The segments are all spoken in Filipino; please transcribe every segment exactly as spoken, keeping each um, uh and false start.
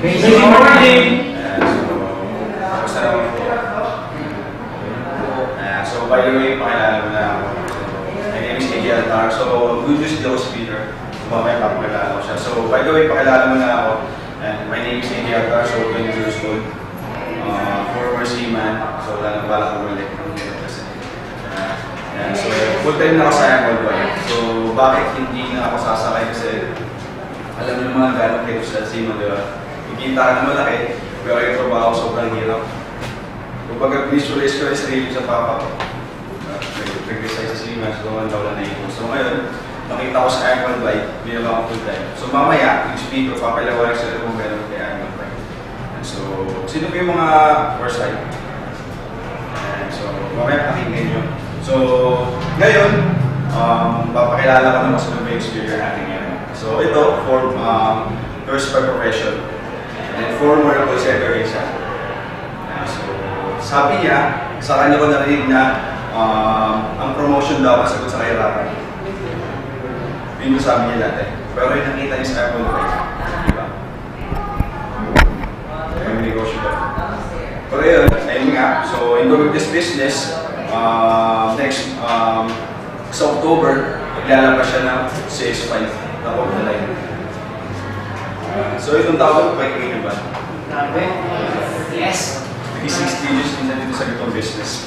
Good morning! Kamusta naman po? So, by the way, pakilala mo na ako. My name is Iggy Altar. So, good news daw speaker. Mamaya pakilala ko siya. So, by the way, pakilala mo na ako. And my name is Iggy Altar. So, twenty years old. Uh, former seaman. So, wala nang balak ko ulit. Uh, so, full time na ako sa Airport Boy. So, bakit hindi na ako sasakay? Kasi alam niyo naman gano'n kayo sa seaman, di ba? Ikita ka na malaki, pero yung trabaho sobrang hirap. Kung pag-visualize ko yung sarili sa papa ko, nag-resign sa seaman, so naman daw lang na ito. So ngayon, nakita ko sa Aircon Bike, bilang ako full time. So mamaya, yung speaker, papalawalan sila kung gano'n kay Aircon Bike. So, sino po yung mga first time? So, mamaya pakinggan nyo. So, ngayon, um, papakilala ko naman sa mga speaker natin ngayon. So, ito, for um, first by profession. And former call center rin siya. Uh, so, sabi niya, sa kanya ko narinig na um, ang promotion daw kasagot sa kahirapan. Yun yung sabi niya dati. Pero yung nakita niya sa Apple Pay. Diba? May negosyo daw. Pero yun, ayun nga. So, in with this business, uh, next, um, sa October, maglalabas siya ng C S five na top na line. Uh, so, itong tawag, may kayo ba? Grabe. Yes. sixty years din na dito sa itong business.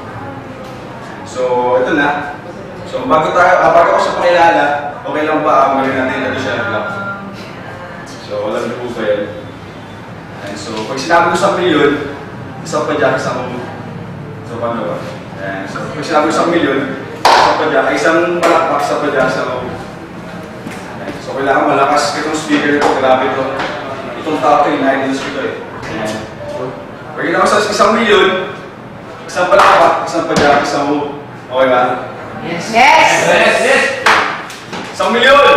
So, ito na. So, bago tayo, ah, bago ko siya pakilala, okay lang ba ang gawin natin ito siya nag-lock? So, alam niyo po ba yan? And so, pag sinabi ko sa milyon, isang padyak, isang... So, paano ba? And so, pag sinabi ko sa milyon, isang padyak, isang palakpak, isang padyak, isang... So, kailangan malakas itong speaker ito, grabe ito. Itong tao ito, in-idol ko ito eh. Pag ginawa sa isang milyon, isang palakpak, isang padyak, isang move. Okay ba? Yes! Yes! Yes! Yes! Isang milyon!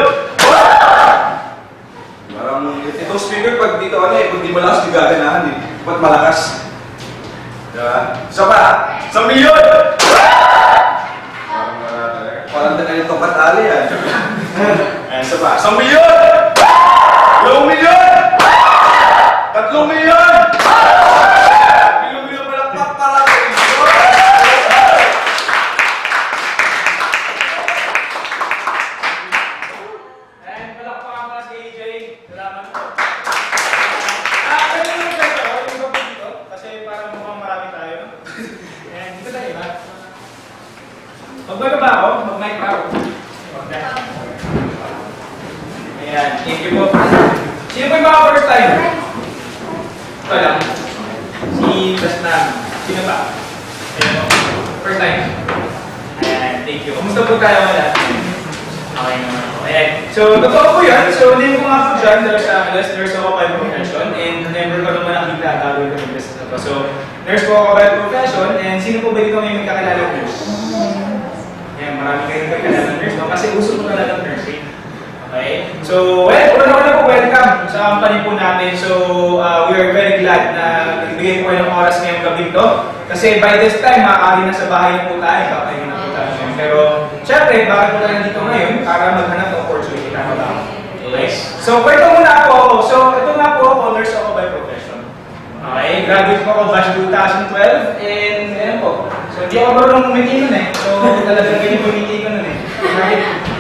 Parang itong speaker, pag dito ano eh, kung di malakas, di gaganahan eh. Ba't malakas? Diba? Isa pa! Isang milyon! Parang wala talaga. Parang na ganitong katali yan. Ayan, isa pa. Isang milyon! Dalawang milyon! Tatlong milyon! Milyon milyon palakpak para sa isyo! And palakpakan pa si A J. Salamat po. Ah, pwede nyo sa ito. Yung ba po dito? Kasi parang mukhang marami tayo. And dito tayo ba? Magbaga ba ako? Mag-mic ako. Okay. Ayan, thank you po. Sino po yung mga first time? Ito lang. Si Basnam. Sino ba? Ayan po. First time. Ayan, thank you. Kumusta po tayo mga lahat? Okay naman po. Ayan. So, totoo po yan. So, name ko nga po dyan, nurse analyst, nurse ako by profession, and never ko naman nakita gagawin ko yung business na to. So, nurse po ako by profession, and sino po ba dito ngayon may kakilala ng nurse? Ayan, marami kayo kakilala ng nurse, no? Kasi uso po talaga ng nursing. Okay? So, well, una-una po welcome sa company po natin. So, uh, we are very glad na nagbigay po kayo ng oras ngayong gabi to. Kasi by this time, maaari na sa bahay na po tayo, kakain na po tayo ngayon. Pero, syempre, bakit po tayo dito ngayon? Para maghanap ng opportunity. Tama ba? Okay? So, kwento muna po ako. So, ito nga po ako, nurse ako by profession. Okay? Graduate po ako batch twenty twelve, and ayan po. So, hindi ako marunong umiti nun eh. So, talagang ganyan po umiti ko nun eh. Right?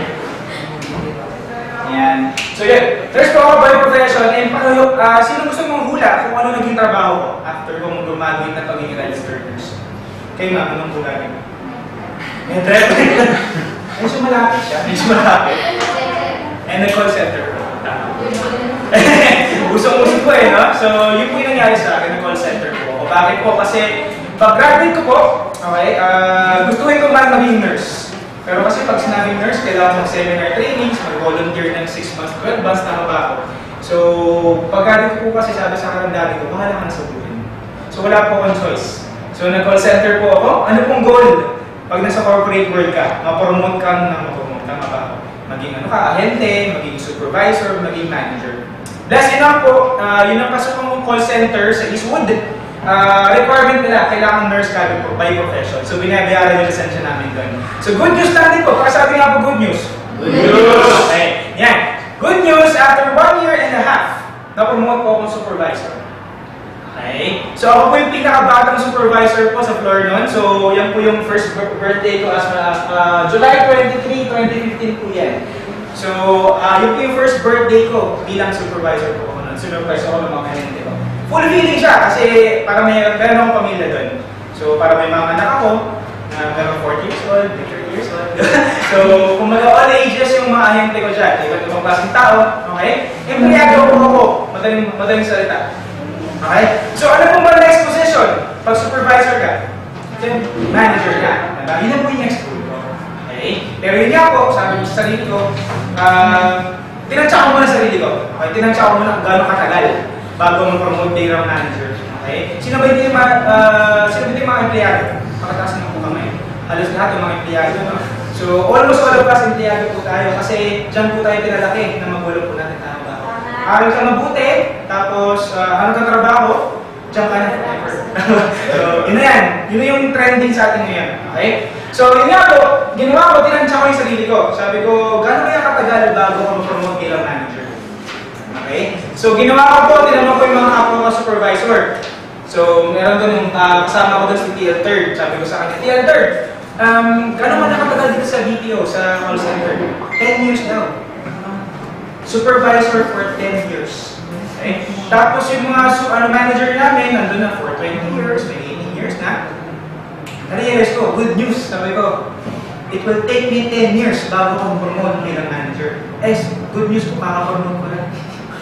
Yan. So yun, nurse po ako by profession, and paano, uh, sino gusto mong hula kung ano naging trabaho ko after kong gumagawin na pagiging registered nurse? Kayo nga, anong hula niyo? Medrep. Ay, so malapit siya. Ay, so malapit. And nag-call center po. Usong-usong po eh, no? So, yun po yung nangyari sa akin, nag-call center po. O bakit po? Kasi, pag-graduate ko po, okay, uh, gustuhin ko man maging nurse. Pero kasi pag sinabing nurse, kailangan mag-seminar trainings, mag-volunteer ng six months, twelve months, tama ba ako? So, pag-graduate ko po kasi sabi sa karandali ko, bahala ka na sa buhay. So, wala po akong choice. So, nag-call center po ako. Ano pong goal? Pag nasa corporate world ka, ma-promote ka na ma-promote, tama ba ako? Maging ano ka, ahente, maging supervisor, maging manager. Plus, yun lang po, uh, yun ang pasok ng call center sa Eastwood. Uh, requirement nila, kailangan nurse ka po by profession. So, binabayaran yung lisensya namin doon. So, good news natin po. Pagkasabi nga po, good news. Good news! Okay. Yan. Good news, after one year and a half, na-promote po akong supervisor. Okay? So ako po yung pinakabatang supervisor po sa floor noon. So yan po yung first birthday ko as uh, July twenty-third, twenty fifteen po yan. So uh, yun po yung first birthday ko bilang supervisor po ako noon. Supervisor ako ng mga kanente ko. Full feeling siya kasi para may meron akong pamilya doon. So para may mga anak ako na meron forty years old, thirty years old. So kumbaga all ages yung mga ahente ko dyan. Iba't ibang klaseng tao. Okay? Empleyado po ako. Madaling, madaling salita. Okay? So ano po ba next position? Pag supervisor ka, manager ka. Diba? Yun na po yung next goal ko. Okay? Pero yun nga po, sabi ko sa sarili ko, uh, tinansya ko muna sa sarili ko. Okay? Tinansya ko muna kung gano'ng katagal bago mag-promote bilang manager. Okay? Sino ba yung mga, uh, sino ba yung mga empleyado? Pakataas na po kami. Halos lahat yung mga empleyado. No? So almost all of us empleyado po tayo kasi dyan po tayo pinalaki na magulang po natin tayo. Aral ka mabuti, tapos uh, ano kang trabaho, diyan ka na forever. So, yun na yan. Yun na yung trending sa atin ngayon. Okay? So, yun nga po, ginawa ko, tinansya ko yung sarili ko. Sabi ko, gano'n kaya katagal bago ko ma-promote bilang manager? Okay? So, ginawa ko po, tinanong ko yung mga kapwa mga supervisor. So, meron doon yung uh, kasama ko doon si T L third. Sabi ko sa kanya, T L third, um, gano'n man nakatagal dito sa B P O, sa call center? ten years daw. Supervisor for ten years. Okay? Tapos yung mga ano, manager namin, nandun na for twenty years, may eighteen years na. Na-realize ko, good news, sabi ko, it will take me ten years bago kong promote bilang manager. Eh, good news ko, kaka-promote ko lang.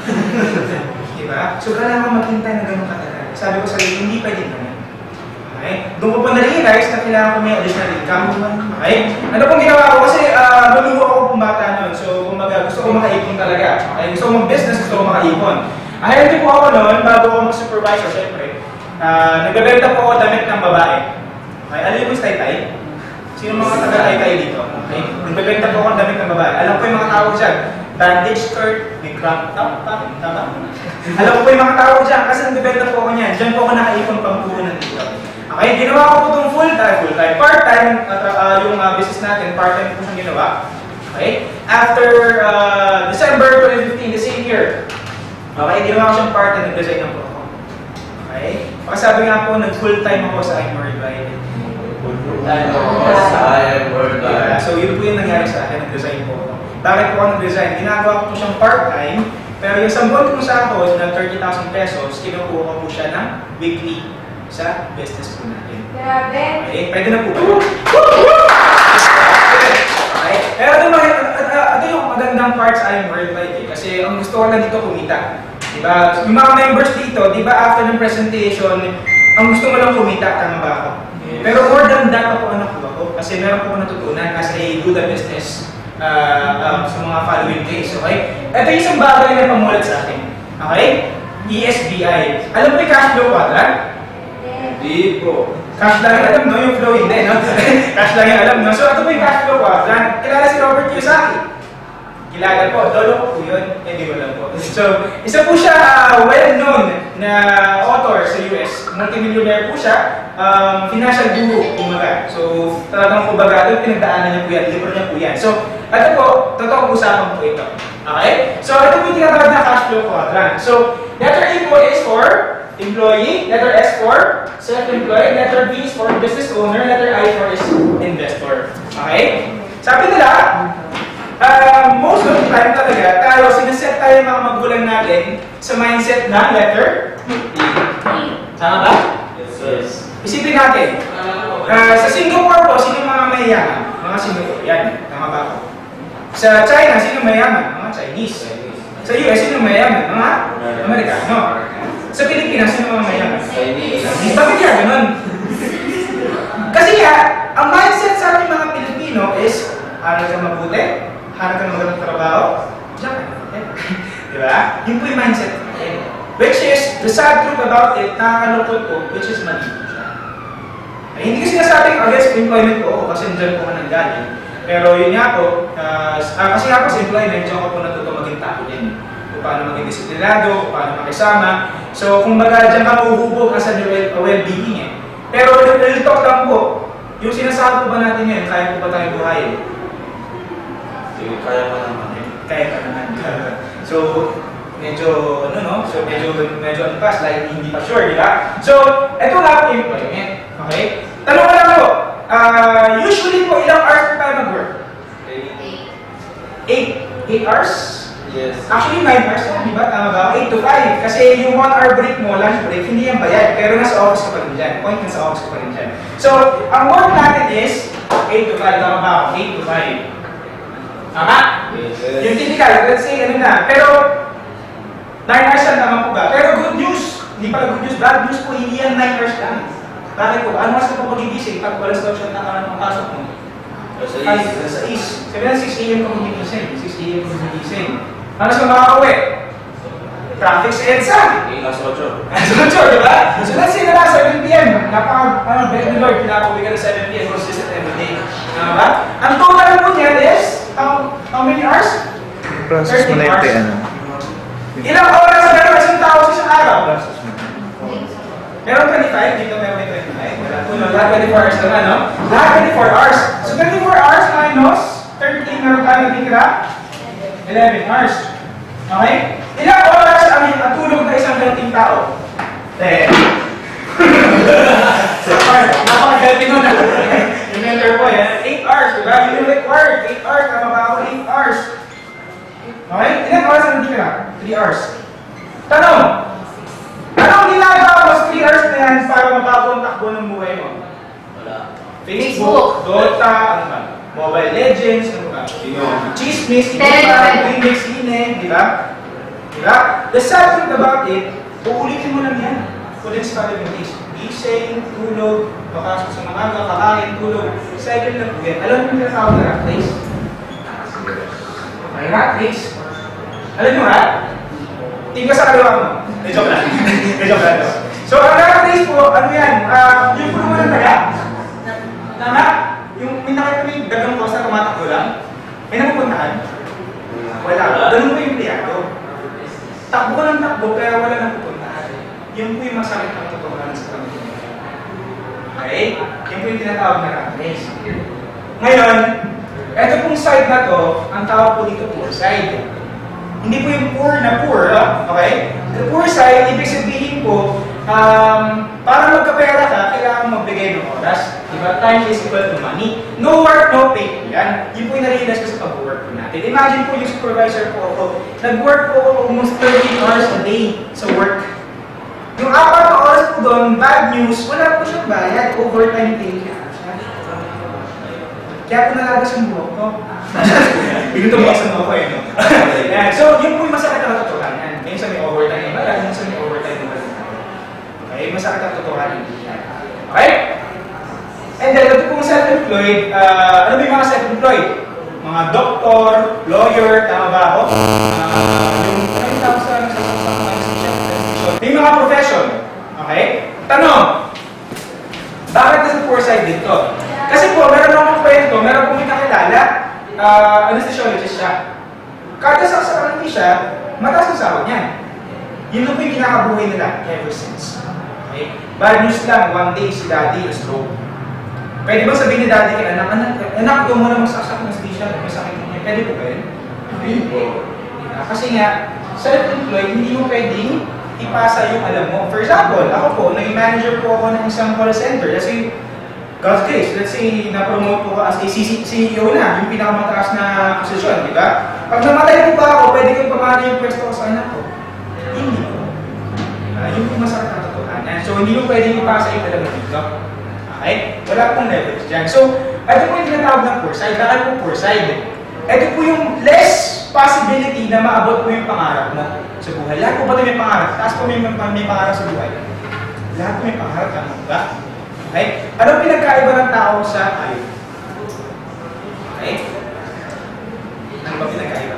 Diba? So, kailangan maghintay na ganun katagal. Sabi ko sa sarili, hindi pwede naman. Okay? Doon ko pa na-realize na kailangan ko may additional income. Okay? Ano pong ginawa ko? Kasi uh, maluwa ako kung bata nun. So, kumbaga, gusto ko makaipon talaga. Okay? Gusto ko mag-business, gusto ko makaipon. Ahente po ako noon, bago ako mag-supervisor, syempre. Uh, nagbebenta po ako damit ng babae. Okay? Alam mo yung tay-tay? Sino mga taga-tay-tay dito? Okay? Nagbebenta po ako ng damit ng babae. Alam ko yung mga tao dyan. Bandage skirt, may crop top pa. Tama? Alam ko po yung mga tao dyan kasi nagbebenta po ako niyan. Diyan po ako nakaipon pang-punan dito. Okay, ginawa ko po itong full-time, full-time, part-time, at uh, yung uh, business natin, part-time po siyang ginawa. Okay? After uh, December twenty fifteen, the same year, okay, ginawa ko siyang part-time, nag-design ng po ako. Okay? Pagkasabi nga po, nag-full-time ako sa I'm Worldwide. Full-time ako sa I'm Worldwide. So, yun po yung nangyari sa akin, nag-design po ako. Bakit po ako nag-design? Ginagawa ko po siyang part-time, pero yung sambon kong sahod na thirty thousand pesos, kinukuha ko po siya ng weekly sa business po natin. Grabe! Okay, pwede na po ba? Okay, pero ito, ito yung magandang part sa I'm Worldwide eh, kasi ang gusto ko lang dito kumita. Diba? Yung mga members dito, diba after ng presentation, ang gusto mo lang kumita, tama ba ako? Yes. Pero more than that ako ang nakuha ko, kasi meron po ako natutunan as I do the business uh, um, sa mga following days. Okay? Ito yung isang bagay na pamulat sa akin. Okay? E S B I. Alam mo yung cash flow quadrant? Hindi po. Cash lang yung alam, no? Yung flow hindi, no? Cash lang yung alam, no? So, ito po yung cash flow quadrant. Kilala si Robert Kiyosaki. Kilala po. Lolo ko po yun. Hindi ko lang po. So, isa po siya uh, well-known na author sa U S. Multimillionaire po siya. Um, financial guru, kumbaga. So, talagang kumbaga, ito pinagdaanan niya po yan. Libro niya po yan. So, ito po, totoong usapan po ito. Okay? So, ito po yung tinatawag na cash flow quadrant. So, letter A po is for employee, letter S for self-employed, letter B is for business owner, letter I for is investor. Okay? Sabi nila, uh, most of the time talaga, tayo, sinaset tayo mga magulang natin sa mindset na letter E. Tama ba? Yes, yes. Isipin natin, uh, sa Singapore po, sino mga mayayaman? Mga Singapore, yan. Tama ba ako? Sa China, sino mayaman? Mga Chinese. Sa U S, sino mayaman? Mga Amerikano. Sa Pilipinas, sino mga mayaman? Chinese. Bakit kaya ganun? Kasi nga, ang mindset sa ating mga Pilipino is, hanap ka mabuti, hanap ka magandang trabaho, diyan ka. Diba? Yun po yung mindset natin. Which is, the sad truth about it, nakakalungkot po, which is mali po siya. Ay, hindi ko sinasabing against employment po, kasi dyan po ka nanggaling. Pero yun nga po, uh, kasi nga po sa employment, dyan ko po natuto maging tao din. Kung paano maging disiplinado, kung paano makisama. So, kung baga dyan ka mahuhubog as a well-being eh. Pero real talk lang po, yung sinasabi po ba natin ngayon, kaya po ba tayo buhayin? Sige, kaya pa naman eh. Kaya pa naman. So, medyo, ano no? So, medyo, medyo ano pa, slightly hindi pa sure, di ba? So, ito nga po yung employment. Okay? Tanong ko lang ako, uh, usually po, ilang hours po tayo mag-work? eight. eight hours? Yes. Actually, nine hours na, di ba? Tama ba? eight to five. Kasi yung one hour break mo, lunch break, hindi yan bayad. Pero nasa office ka pa rin dyan. Point nasa office ka pa rin dyan. So, ang work natin is eight to five. Tama ba ako? eight to five. Tama? Yes. Yung typical, let's say, ano na. Pero, nine hours lang naman po ba? Pero good news. Hindi pala good news. Bad news po, hindi yan nine hours lang. Bakit po? Ano mas ka po magigising pag walang stop siya na ang pasok mo? Sa Ay, sa is. Sabi na six a m ka magigising. six a m ka magigising. Ano sa makakauwi? Traffic sa EDSA. Alas ocho. Alas ocho, di ba? So let's say na nasa seven p m Napaka, ano, very Lord, pinakauwi ka na seven p m consistent every day. Tama ba? Ang total po niya is, how, how many hours? Process mo na yung hours. ano. Ilang oras na meron isang tao sa isang araw? Process mo. Meron twenty-five, dito meron may twenty-five. Wala po, no? Lahat twenty-four hours naman, no? Lahat twenty-four hours. So twenty-four hours minus thirteen, meron tayo natitira? eleven hours. Okay? Ilang oras ang ang tulog na isang ganting tao? ten. Napakagaling nun. Remember po yan, eight hours, diba? Yun yung required. eight hours, tama ba ako? eight hours. Okay? Ilang oras ang natitira? three hours. Tanong! Anong ginagawa mo sa three hours na yan para mabago ang takbo ng buhay mo? Wala. Facebook, Dota, ano ba? Mobile Legends, ano ba? Chismis, Telegram. remix, sine, di ba? Di ba? The sad thing about it, uulitin mo lang yan. For the next five days. Gising, tulog, makasok sa mga kakain, tulog. Cycle lang po yan. Alam mo yung tinatawag na rat race? May rat race. Alam mo rat? Tingka sa kalawa mo. May joke lang. May joke lang. So, ang rat race po, ano yan? Uh, yung puno mo ng taga. Tama? Yung may nakita mo yung dagang kosa na tumatakbo lang. May napupuntahan? Wala. Ganun po yung pliyado. Takbo ko ng takbo, pero wala napupuntahan. Yun po yung masakit ng totohanan sa pamilya. Okay? Yun po yung tinatawag na rat race. Ngayon, eto pong side na to, ang tawag po dito poor side. Hindi po yung poor na poor, okay? The poor side, ibig sabihin po, um, para magkapera ka, kailangan magbigay ng oras. Diba? Time is equal to money. No work, no pay. Yan. Yun po yung nare-realize ko sa pag-work po natin. Imagine po yung supervisor po ako, nag-work po ako almost thirty hours a day sa work. Yung apat na oras po doon, bad news, wala po siyang bayad, overtime pay. Kaya po nalagas yung buhok ko. Pinutubasan mo ako eh, no? Yeah. So, yun po yung masakit na katotohanan. Minsan may overtime na wala, minsan may overtime na wala. Okay? Masakit na katotohanan. Okay? And then, ito pong self-employed, uh, ano ba yung mga self-employed? Mga doktor, lawyer, tama ba ako? Uh, yung, ano yung tawag sa may mga profession. Okay? Tanong, bakit nasa poor side dito? Kasi po, meron akong kwento, meron pong kakilala, uh, anesthesiologist siya. Kada sa kasarang siya, mataas ang sahod niya. Yun na po yung kinakabuhay nila ever since. Okay? Bad news lang, one day si daddy is stroke. Pwede ba sabihin ni daddy kay anak, anak, anak, ito mo na magsaksak ng anesthesia, may sakit niya. Pwede po ba yun? Pwede po. Kasi nga, self-employed, hindi mo pwedeng ipasa yung alam mo. For example, ako po, naging manager po ako ng isang call center. Kasi, God's grace, let's say, na-promote po as a C E O na, yung pinakamataas na posisyon, di ba? Pag namatay po ba ako, pwede kong pamana yung pwesto ko sa anak ko. Hindi po. Uh, yun po masakit na totohanan. So, hindi mo pwedeng ipasa yung alam mo dito. Okay? Wala pong leverage dyan. So, ito po yung tinatawag ng poor side. Bakit po poor side? Ito po yung less possibility na maabot mo yung pangarap mo sa buhay. Lahat po ba ito may pangarap? Taas po may, may pangarap sa buhay. Lahat po may pangarap. Tama ba? Okay? Anong pinagkaiba ng tao sa hayop? Okay? Ano ba pinagkaiba?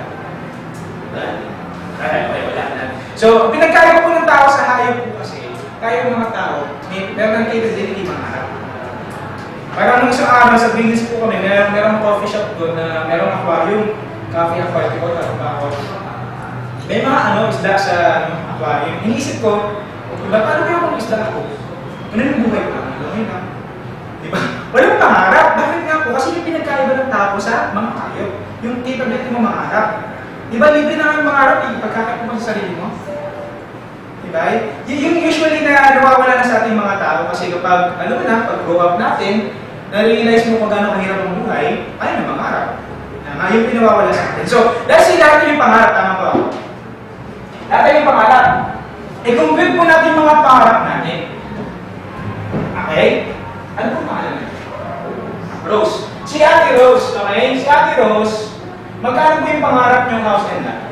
Okay, okay, wala na. So, pinagkaiba po ng tao sa hayop po kasi, tayo mga tao, may meron ng capability mangarap. Parang nung isang araw sa business po kami, meron, meron coffee shop doon na merong aquarium, coffee aquarium ko, tarong ba ako. May mga ano, isda sa ano, aquarium. Iniisip ko, diba, paano kaya kung isda ako? Ano yung buhay ko? Diba? Walang pangarap. Bakit nga po? Kasi yung pinagkaiba ng tao sa mga hayop. Yung capability mo mangarap. Di ba libre na ang mangarap eh, pagkakit mo sa sarili mo? Diba? Y yung usually na nawawala na sa ating mga tao kasi kapag, ano na, pag grow up natin, na-realize mo kung gano'ng kahirap ang buhay, ay na mangarap. Na yung pinawawala sa atin. So, let's say lahat yung pangarap, tama ba? Lahat yung pangarap. I-compute po natin mga pangarap natin. Okay? Ano po pangalan natin? Rose. Si Ate Rose, okay? Si Ate Rose, magkano po yung pangarap niyong house and lot?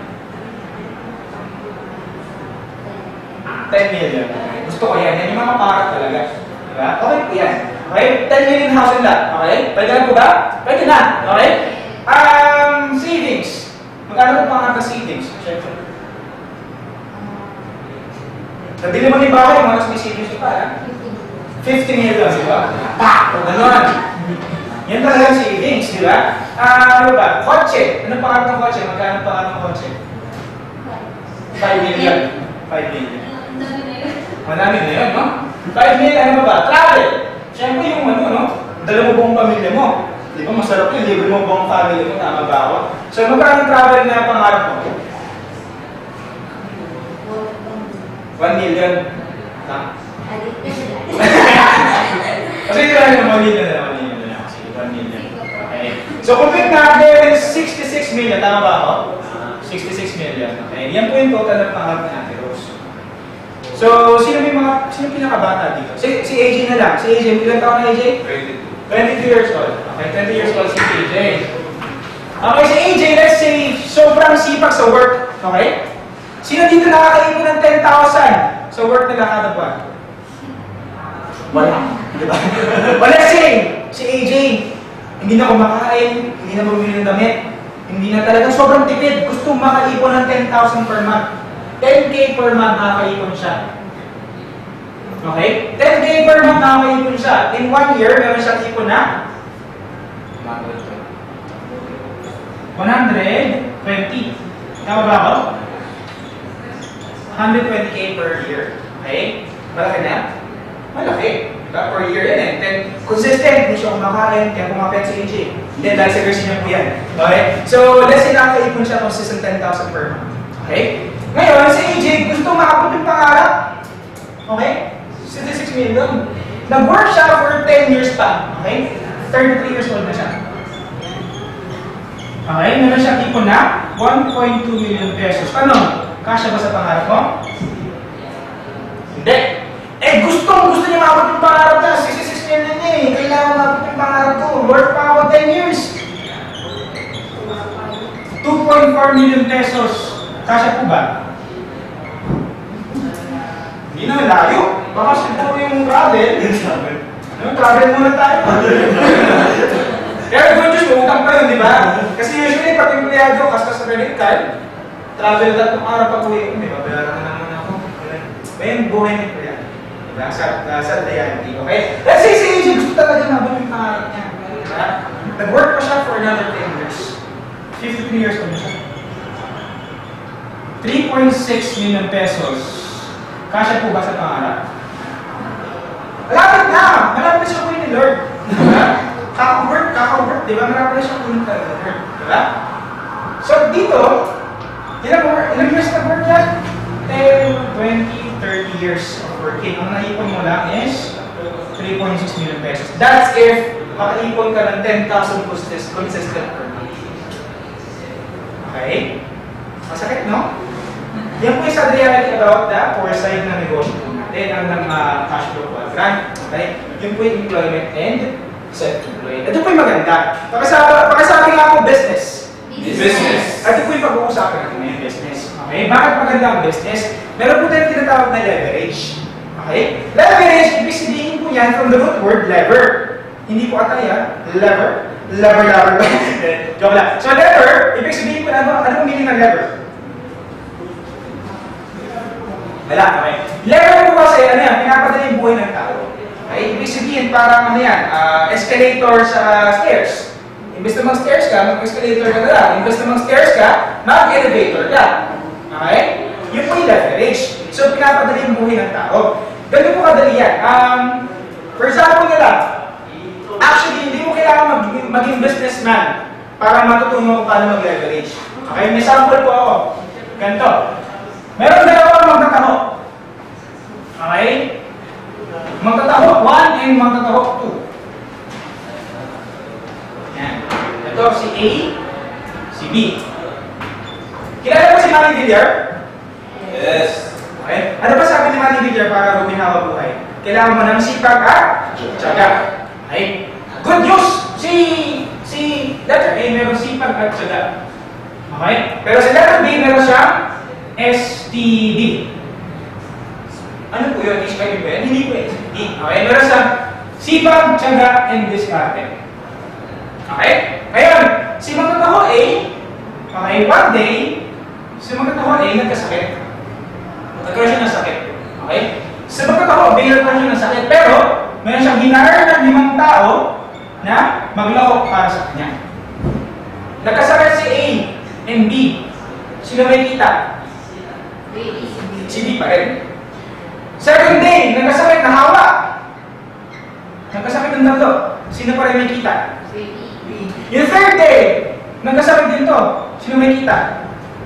ten million. Gusto ko yan. Yan yung mga pangarap talaga. Diba? Okay po yan. Okay? ten million house and lot. Okay? Pwede na po ba? Pwede na. Okay? Um, savings. Magkano po pangarap na savings? Siyempre. Nabili mo ni Bawa yung mga may savings pa, ha? fifty million, di ba? Pa! O gano'n. Yan talaga ang savings, di ba? Ah, ano ba? Kotse. Ano pangarap ng kotse? Magkano pangarap ng kotse? five million. five million. Madami na yun, no? five million, ano ba? Travel. Siyempre yung ano, no? Dala mo buong pamilya mo. Di ba? Masarap yun. Libre mo buong family mo. Tama ba ako? So, magkano travel na pangarap mo? one million. Ha? Kasi hindi lang yung one million na one million na lang. Sige, one million. Okay. So, complete natin sixty-six million. Tama ba ako? sixty-six million. Okay. Yan po yung total ng pangarap na Ate Rose. So, sino may mga, sino pinakabata dito? Si, si A J na lang. Si A J, ilang taon na A J? twenty-two. twenty-two years old. Okay, twenty years old si A J. Okay, si A J, let's say, sobrang sipag sa work. Okay? Sino dito nakakaipon ng ten thousand sa work nila kada buwan? Wala. Diba? But let's say, si A J, hindi na kumakain, hindi na bumili ng damit, hindi na talagang sobrang tipid, gusto makaipon ng ten thousand per month. ten K per month nakakaipon siya. Okay? ten K per month nakakaipon siya. In one year, meron siyang ipon na one hundred twenty. Tama ba ako? one hundred twenty K per year. Okay? Malaki na? Malaki. Diba? Per year yan eh. Then, consistent. Hindi siya kumakain. Kaya kumapit si A J. Hindi, dahil sa girls niya po yan. Okay? So, let's say nakakaipon siya consistent ten thousand per month. Okay? Ngayon, si A J gusto makapot yung pangarap. Okay? sixty-six million. Nag-work siya for ten years pa. Okay? thirty-three years old na siya. Okay? Meron siya ipon na one point two million pesos. Ano? Kasya ba sa pangarap mo? Hindi. Eh, gustong gusto niya makapot yung pangarap na. sixty-six million niya eh. Kailangan makapot yung pangarap ko. Work pa ako ten years. two point four million pesos. Kasya po ba? Hindi na, layo. Baka siguro yung travel. Yung travel muna tayo. Pero good news, utang pa yun, di ba? Kasi usually, pag empleyado, kastas sa credit card, travel na itong araw pag uwi ko, may babayaran na naman ako. Ba yung buhay ng empleyado? Diba? Sa, uh, sa reality, okay? Let's say si A J gusto talaga mabang yung pangarap niya. Diba? Nag-work pa siya for another ten years. fifty-three years old siya. three point six million pesos. Kasya po ba sa pangarap? Malapit na! Malapit na siya kunin ni Lord. Diba? Kaka-work, kaka-work, diba? Malapit na siya kunin ka ni Lord. Diba? So dito, ilang, ilang years nag-work yan? ten, twenty, thirty years of working. Ang naipon mo lang is three point six million pesos. That's if makaipon ka ng ten thousand consistent per month. Okay? Masakit, no? Yan po yung sa reality about the foresight na negosyo po natin, ang ng uh, cash flow quadrant. Okay? Yun po yung employment and self-employed. Ito po yung maganda. Pagkasabi nga po business. Business. Ito po yung pag-uusapan natin ngayon, business. Okay? Bakit maganda ang business? Meron po tayong tinatawag na leverage. Okay? Leverage, ibig sabihin po yan from the root word lever. Hindi po atay ha? Lever. Lever, lever. Joke lang. So lever, ibig sabihin po ano, anong meaning ng lever? Wala, okay. Lever po kasi, ano yan, pinapadala yung buhay ng tao. Okay? Ibig sabihin, parang ano yan, uh, escalator sa stairs. Imbes na mag-stairs ka, mag-escalator ka na lang. Imbes na mag-stairs ka, mag-elevator ka. Okay? Yun po yung leverage. So, pinapadala yung buhay ng tao. Ganun po kadali yan. Um, for example nga lang, actually, hindi mo kailangan mag maging businessman para matutunan mo kung paano mag-leverage. Okay, may sample po ako. Ganito. Meron dalawang magtataho. Okay? Magtataho one and magtataho two. Yan. Ito si A, si B. Kilala mo si Manny Villar? Yes. Okay? Ano ba sabi ni Manny Villar para guminawa buhay? Kailangan mo ng sipag at tiyaga. Okay? Good news! Si, si letter A meron sipag at tiyaga. Okay? Pero si letter B meron siyang S T D. Ano po yun? H I V ba yan? Hindi po S T D. Okay? Meron siyang sipag, tiyaga, and diskarte. Okay? Ngayon, si magtataho A, okay, one day, si magtataho A nagkasakit. Nagkaroon siya ng sakit. Okay? Si magtataho B nagkaroon siya ng sakit. Pero, meron siyang hinarar ng limang tao na maglahok para sa kanya. Nagkasakit si A and B. Sino may kita? Si B pa rin. Second day, nagkasakit na hawa. Nagkasakit ng tatlo. Sino pa rin may kita? Yung third day, nagkasakit din to. Sino may kita?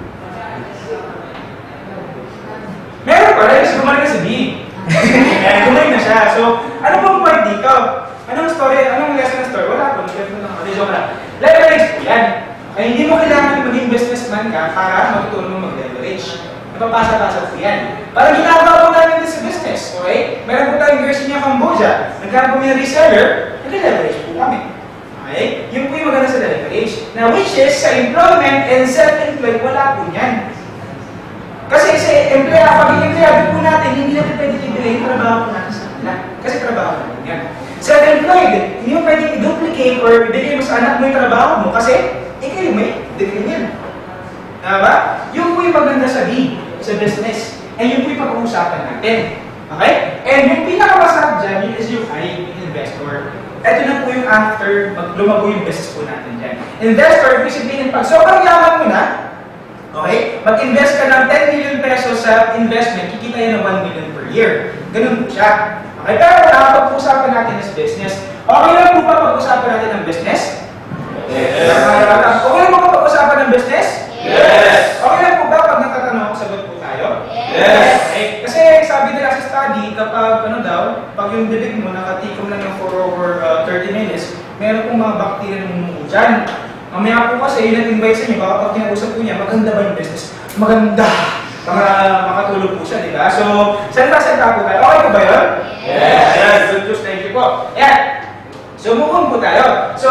Meron pa rin, kasi bumalik na si B. Bumalik na siya. So, ano pong point dito? Anong story, anong lesson ng story? Wala po, lesson ng story. Joke lang. Leverage po yan. Ay, hindi mo kailangan maging businessman ka para matutunan mo mag-leverage. Napapasa-pasa po yan. Parang ginagawa po namin din sa business. Okay? Meron po tayong Garcinia Cambodia. Nagkaroon po yung reseller, nag-leverage po kami. Okay? Yun po yung maganda sa leverage. Now, which is, sa employment and self-employed, wala po yan. Kasi sa empleyado, pag empleyado po natin, hindi natin pwede i-delay yung trabaho po natin sa kanila. Kasi trabaho po yan. Self-employed, hindi mo pwede i-duplicate or ibigay mo sa anak mo yung trabaho mo kasi ikaw yung may degree yan. Tama? Yun po yung maganda sa B, sa business. And yun po yung pag-uusapan natin. Okay? And yung pinakamasarap dyan, yun is yung I, yung investor. Ito na po yung after, lumago yung business po natin dyan. Investor, ibig sabihin, pag sobrang yaman mo na, okay? Mag-invest ka ng ten million pesos sa investment, kikita yan ng one million per year. Ganun po siya. Okay, pero nakapag-usapan natin ng business. Okay lang po ba pag-usapan natin ng business? Yes. Okay lang po ba pag-usapan ng business? Yes. Okay lang po ba pag natatanong ako, sagot po tayo? Yes. Okay, kasi sabi nila sa study, kapag ano daw, pag yung bibig mo nakatikom lang ng for over uh, thirty minutes, meron pong mga bacteria na mumuo dyan. Mamaya po kasi yun ang invite sa inyo, baka pag kinausap po niya, maganda ba yung business? Maganda! Para makatulog po siya, di ba? So, salita-salita po tayo. Okay po ba yun? Yes! Yes! Good news, thank you po. Ayan. So, move on po tayo. So,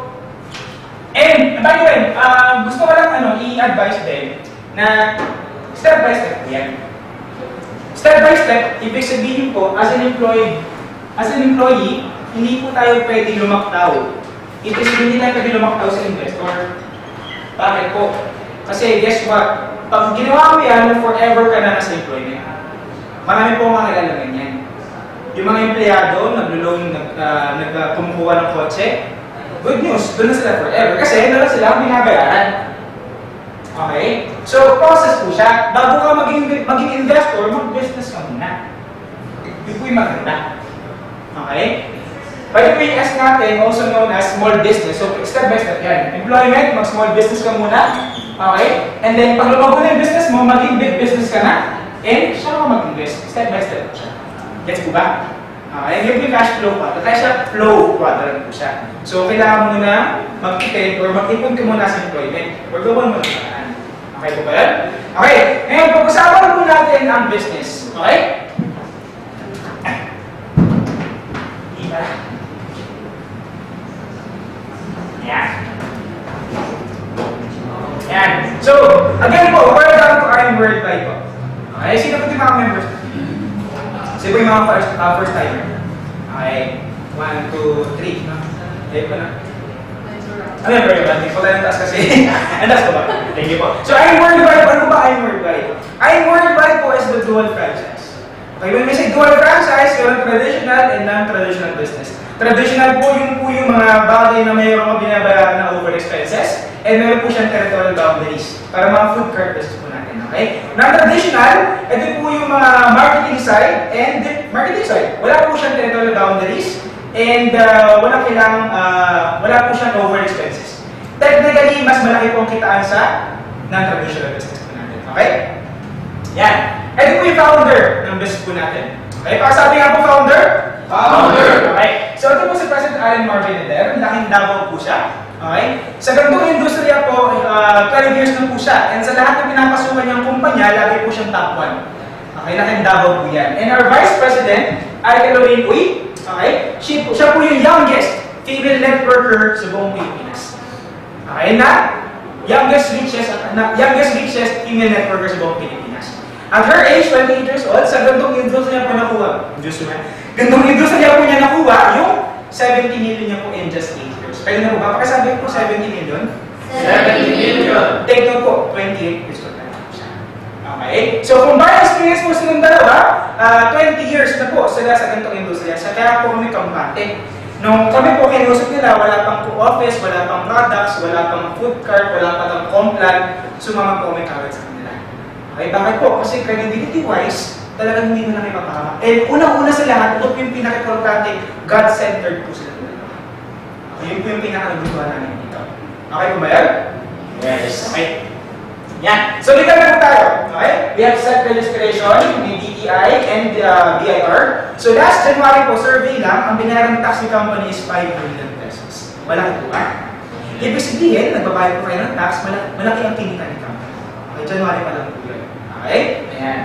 and, by the way, uh, gusto ko lang ano, i-advise din na step by step yan. Step by step, ibig sabihin po, as an employee, as an employee, hindi po tayo pwede lumaktaw. It is hindi tayo pwede lumaktaw sa investor. Bakit po? Kasi guess what? Pag ginawa mo yan, forever ka na nasa employment. Marami po mga kilala ganyan. Yung mga empleyado, naglo-loan, nag, uh, nag, uh, kumukuha ng kotse, good news, doon na sila forever. Kasi doon na sila binabayaran. Okay? So, process po siya. Bago ka maging, maging investor, mag-business ka muna. Yun po yung maganda. Okay? By the way, S natin, also known as small business. So, step by step yan. Employment, mag-small business ka muna. Okay? And then, pag lumago na yung business mo, maging big business ka na. And, siya ka mag-invest. Step by step siya. Gets po ba? Okay? Yung yung cash flow quadrant. Kaya siya flow quadrant po siya. So, kailangan mo na mag-ipon or mag-ipon ka muna sa employment. Or gawin mo na paraan. Okay po ba yan? Okay. Ngayon, pag-usapan po natin ang business. Okay? Diba? Yan. Yan. So, again po, word down to our word by po. Okay, sino po yung mga members? Sino po yung mga first, uh, first timer? Okay, one, two, three. No? Okay po na. Ano yung word by? Hindi po tayo ng taas kasi. Ang taas po ba? Thank you po. So, I'm word by. Ano ba I'm word by? I'm word by po is the dual franchise. Okay, when we say dual franchise, yung traditional and non-traditional business. Traditional po yung po yung mga bagay na mayroon mga binabayaran na over expenses and meron po siyang territorial boundaries para mga food cart business po natin, okay? Non-traditional, ito po yung mga marketing side and marketing side. Wala po siyang territorial boundaries and uh, wala kailangang, uh, wala po siyang over expenses. Technically, mas malaki pong kitaan sa non-traditional business po natin. Okay? Yan. Ito po yung founder ng business po natin. Okay? Pasabi nga po founder? Founder! Okay? So ito po si President Allen Marvin Eder. Laking Davao po siya. Okay? Sa ganitong industriya po, uh, twelve years na po siya. And sa lahat ng pinapasukan niyang kumpanya, lagi po siyang top one. Okay? Laking Davao po yan. And our Vice President, ay Lorraine Uy. Okay? She, siya po yung youngest female networker sa buong Pilipinas. Okay na? Youngest richest, na, youngest richest female networker sa buong Pilipinas. At her age, twenty-eight years old, sa gantong industriya po nakuha. Diyos mo, gantong industriya po niya nakuha, yung seventy million niya po in just eight years. Kaya na po ba? Pagkasabi ko seventy million? seventy million. Take note po, twenty-eight years old na po siya. Okay? So kung by experience po silang dalawa, uh, twenty years na po sila sa gantong industriya. Sa kaya po kami kampante. Nung kami po kinusap nila, wala pang co-office, wala pang products, wala pang food cart, wala pang complan, sumama po kami kagad sa kanila. Okay, bakit po? Kasi credibility-wise, talagang hindi mo na may papahamak. And unang-una sa lahat, ito po yung pinaka-importante, God-centered po sila. Okay, yun po yung pinaka-nagustuhan namin dito. Okay po ba yan? Yes. Okay. Yan. So, legal na po tayo. Okay? We have set registration, D T I, and uh, B I R. So, last January po, survey lang, ang binayarang tax ni company is five million pesos. Malaki po ba? Ibig sabihin, nagbabayad po kayo ng tax, malaki, malaki ang kinita ni company. Okay, January pa lang po yun. Okay? Ayan.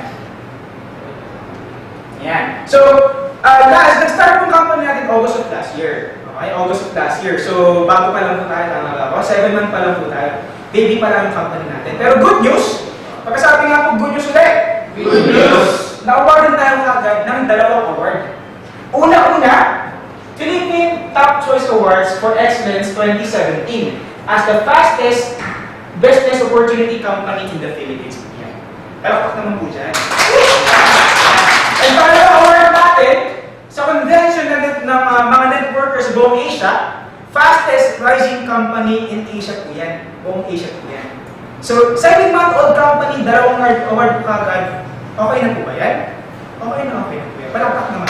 Ayan. So, uh, last, nag-start po company natin August of last year. Okay? August of last year. So, bago pa lang po tayo, tama ba ako? Seven months pa lang po tayo. Baby pa lang yung company natin. Pero good news, pagkasabi nga po, good news ulit. Good news. Na-awardan tayo kagad ng dalawang award. Una-una, Philippine Top Choice Awards for Excellence twenty seventeen as the fastest business opportunity company in the Philippines. Yan. Palakpak naman po dyan. And para award natin, sa convention ng, ng uh, mga networkers buong Asia, fastest rising company in Asia po yan. Buong Asia po yan. So, seven-month-old company, dalawang award po kagad. Okay na po ba yan? Okay na, okay na po yan. Palakpak naman.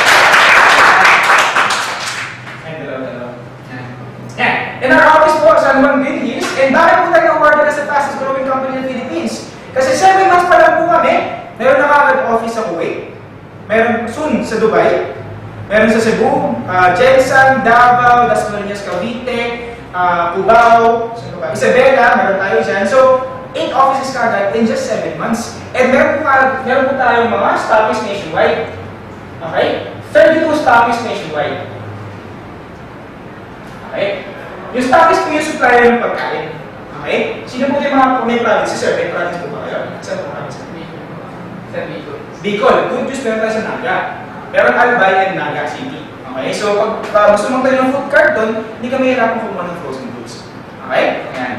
Ay, dalawa-dalawa. Yan. In our office po, San Juan Villis, and bakit po tayo awarded as the fastest growing company in the Philippines? Kasi seven months pa lang po kami, meron na kagad office sa Kuwait, meron soon sa Dubai, meron sa Cebu, uh, Jensan, Davao, Las Marinas, Cavite, uh, Cubao, Isabela, meron tayo dyan. So, eight offices kagad in just seven months. And meron po, meron po tayong mga stoppies nationwide. Okay? thirty-two stoppies nationwide. Okay? Yung stoppies po yung supplier ng pagkain. Okay? Sino po yung mga may provinces, sir? May province po ba kayo? Saan po province? Sa Bicol. Bicol. Good news, meron tayo sa Naga. Meron Albay and Naga City. Okay? So, pag uh, gusto mong tayo ng food cart doon, hindi kami hirapan kumuha ng frozen goods. Okay? Ayan.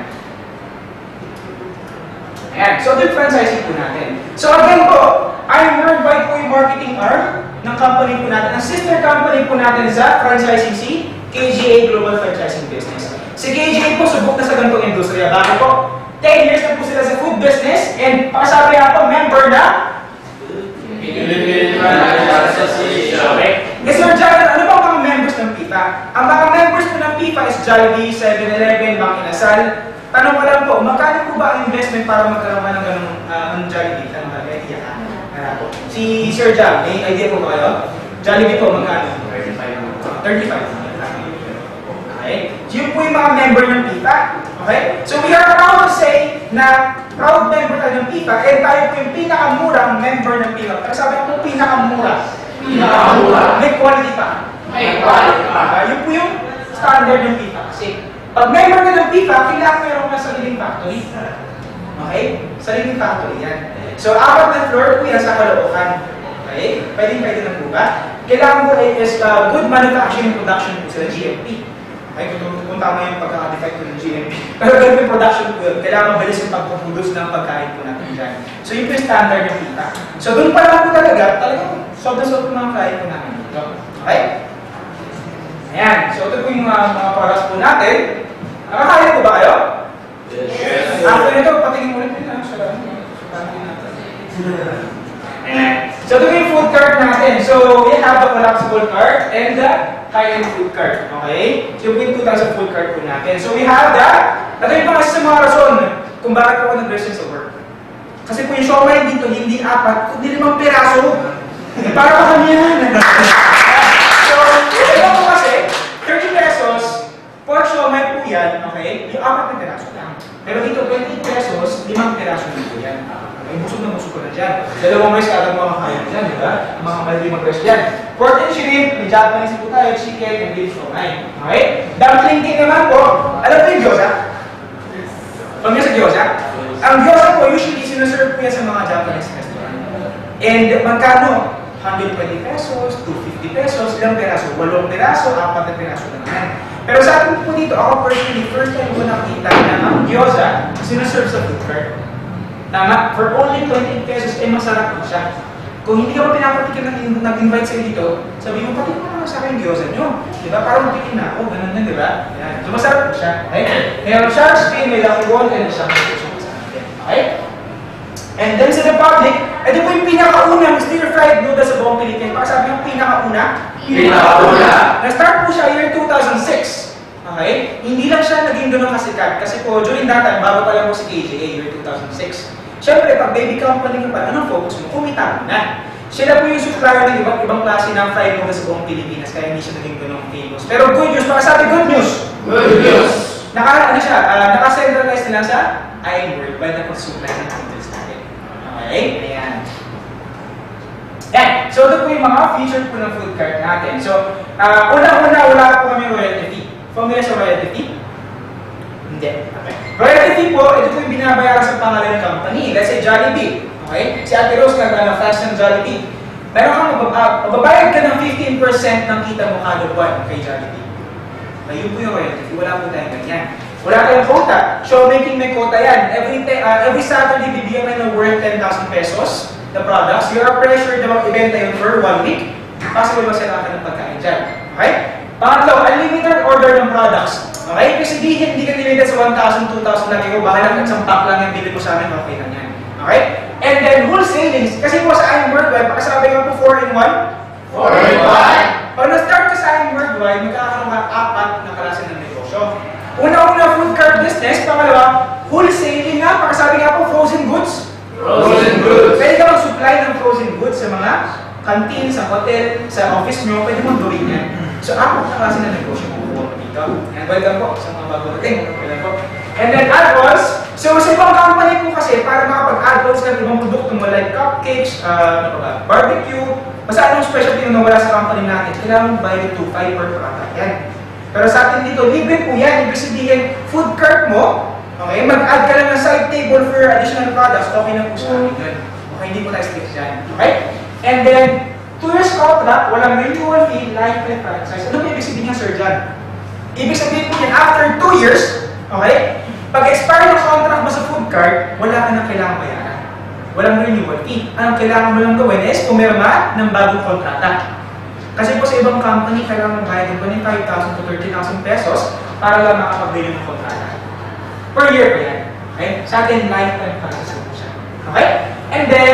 Ayan. So, ito yung franchising po natin. So, again po, I'm worldwide po yung marketing arm ng company po natin. Ang sister company po natin sa franchising si K G A Global Franchising Business. Si K G A po, subok na sa ganitong industriya. Bakit po? ten years na po sila sa food business and pasabi nga po, member na Philippine Franchise Association. Okay. Yes, Sir John, ano ba ang mga members ng PIFA? Ang mga members po ng PIFA is Jollibee, seven eleven, Mang Inasal. Tanong ko lang po, magkano po ba ang investment para magkaroon ka ng ganung uh, ng Jollibee? Tanong ka, may idea ka? Ano po? Si Sir John, may idea po ba kayo? Jollibee po, magkano? thirty-five. Okay? So yun po yung mga member ng PIFA. Okay? So we are proud to say na proud member tayo ng PIFA and tayo po yung pinakamurang member ng PIFA. Pero sabi ko pinakamura. Pinakamura. May quality pa. May quality pa. Uh, yun po yung standard ng PIFA. Kasi pag member ka ng PIFA, kailangan meron ka sariling factory. Okay? Sariling factory yan. So apat na floor po yan sa Caloocan. Okay? Pwede pwede na po ba? Kailangan po ay is uh, good manufacturing production po sila G M P. Okay, kung, kung tama yung pagka-defect ko ng G M P. Pero ganun yung production po yun. Kailangan mabilis yung pagpupulos ng pagkain po natin dyan. So yun po yung standard ng PIFA. So doon pa lang po talaga, talagang sobrang-sobrang mga kain po natin dito. Okay? Ayan. So ito po yung uh, mga products po natin. Nakakaya po ba kayo? Yes. After nito, patingin mo rin din lang siya. So ito po yung food cart natin. So we have a collapsible cart and the high-end food cart. Okay? So yung two thousand food cart po natin. So we have the, ito yung mga sa mga rason kung bakit ako nag-resign sa work. Kasi po yung siomai dito, hindi apat, kundi limang piraso. Eh, para pa kami yan. So, ito po kasi, thirty pesos, for siomai po yan, okay? Yung apat na piraso lang. Pero dito, twenty pesos, limang piraso dito yan. Okay, busog na busog ko na dyan. Dalawang rice agad mga kaya dyan, di ba? Mga malimang rice dyan. Pork and shrimp, may Japanese po tayo, chicken, and beef siomai. Okay? Dumpling cake naman po, alam mo yung gyoza? Pag sa gyoza? Ang gyoza po, usually sinuserve po yan sa mga Japanese restaurant. And magkano? one hundred twenty pesos, two hundred fifty pesos, ilang peraso? Walong peraso, apat na peraso na naman. Pero sa atin po dito, ako personally, first time ko nakita na ang gyoza sinuserve sa food cart. Tama? For only twenty pesos, eh masarap po siya. Kung hindi ka pa pinapatikin na nag-invite sa'yo dito, sabi mo, pati mo naman sa akin yung gyoza nyo. Diba? Parang matikin na ako, ganun na, diba? Yan. So masarap po siya. Okay? Kaya ang shark fin, may lucky wall, and shark fin. Okay? And then sa the public, ito po yung pinakaunang stir-fried noodles sa buong Pilipinas. Baka sabi yung pinakauna? Pinakauna. Na-start po siya year two thousand six. Okay? Hindi lang siya naging ganun kasikat. Kasi po, during that time, bago pa lang po si K J A, year two thousand six. Siyempre, pag baby company ka pa, anong focus mo? Kumita mo na. Sila po yung supplier ng ibang ibang klase ng fried noodles sa buong Pilipinas, kaya hindi siya naging ganun famous. Pero good news, baka sabi good news! Good news. Naka, ano siya, uh, naka-centralize na lang sa I M World by the supply ng noodles natin. Okay? Ayan. Yan. So, ito po yung mga feature po ng food cart natin. So, uh, una-una, wala po kami royalty fee. Familiar sa royalty fee? Hindi. Okay. Royalty fee po, ito po yung binabayaran sa pangalan ng company. Let's say Jollibee. Okay? Si Ate Rose nag-flash ng Jollibee. Meron kang mababayad ka ng fifteen percent ng kita mo kada buwan kay Jollibee. Ayun po yung royalty fee. Wala po tayong ganyan. Wala tayong quota. Showmaking may quota yan. Every, uh, every Saturday, bibigyan kayo ng worth ten thousand pesos the products. You are pressured na mag-ibenta yun for one week. Possible masira ka ng pagkain dyan. Okay? Pangatlo, unlimited order ng products. Okay? Kasi di, hindi ka limited sa one thousand, two thousand lagi ko. Baka lang isang pack lang yung bili mo sa amin, okay lang yan. Okay? And then, wholesalings. Kasi po sa I M Worldwide, pakasabi mo po four in one. four in one. Pag na-start ka sa I M Worldwide, magkakaroon ka apat na klase ng negosyo. Una-una, food cart business. Pangalawa, wholesaling nga. Pakasabi nga po, frozen goods. Frozen goods. Pwede ka mag-supply ng frozen goods sa mga canteen, sa hotel, sa office nyo. Pwede mo gawin yan. So, apat na klase ng negosyo mo po dito. And welcome po sa mga bago natin. Welcome po. And then add-ons. So, sa ibang company po kasi, para makapag-add-ons ka ng ibang produkto mo like cupcakes, uh, ano ba, barbecue, basta anong specialty yung nawala sa company natin, kailangan mo bayad two five per product yan. Pero sa atin dito, libre po yan. Ibig sabihin, food cart mo, okay, mag-add ka lang ng side table for additional products, okay na po sa akin yun. Okay, hindi po tayo strict dyan. Okay? And then, two years contract, walang renewal fee, lifetime franchise. Ano po ibig sabihin niya, Sir John? Ibig sabihin po yan, after two years, okay, pag-expire ng contract mo sa food cart, wala ka nang kailangan bayaran. Walang renewal fee. Anong kailangan mo lang gawin is pumirma ng bagong kontrata. Kasi po sa ibang company, kailangan bayad ng twenty-five thousand to thirty thousand pesos para lang makapag-renew ng kontrata. Per year po yan. Okay? Sa atin, lifetime franchise po siya. Okay? And then,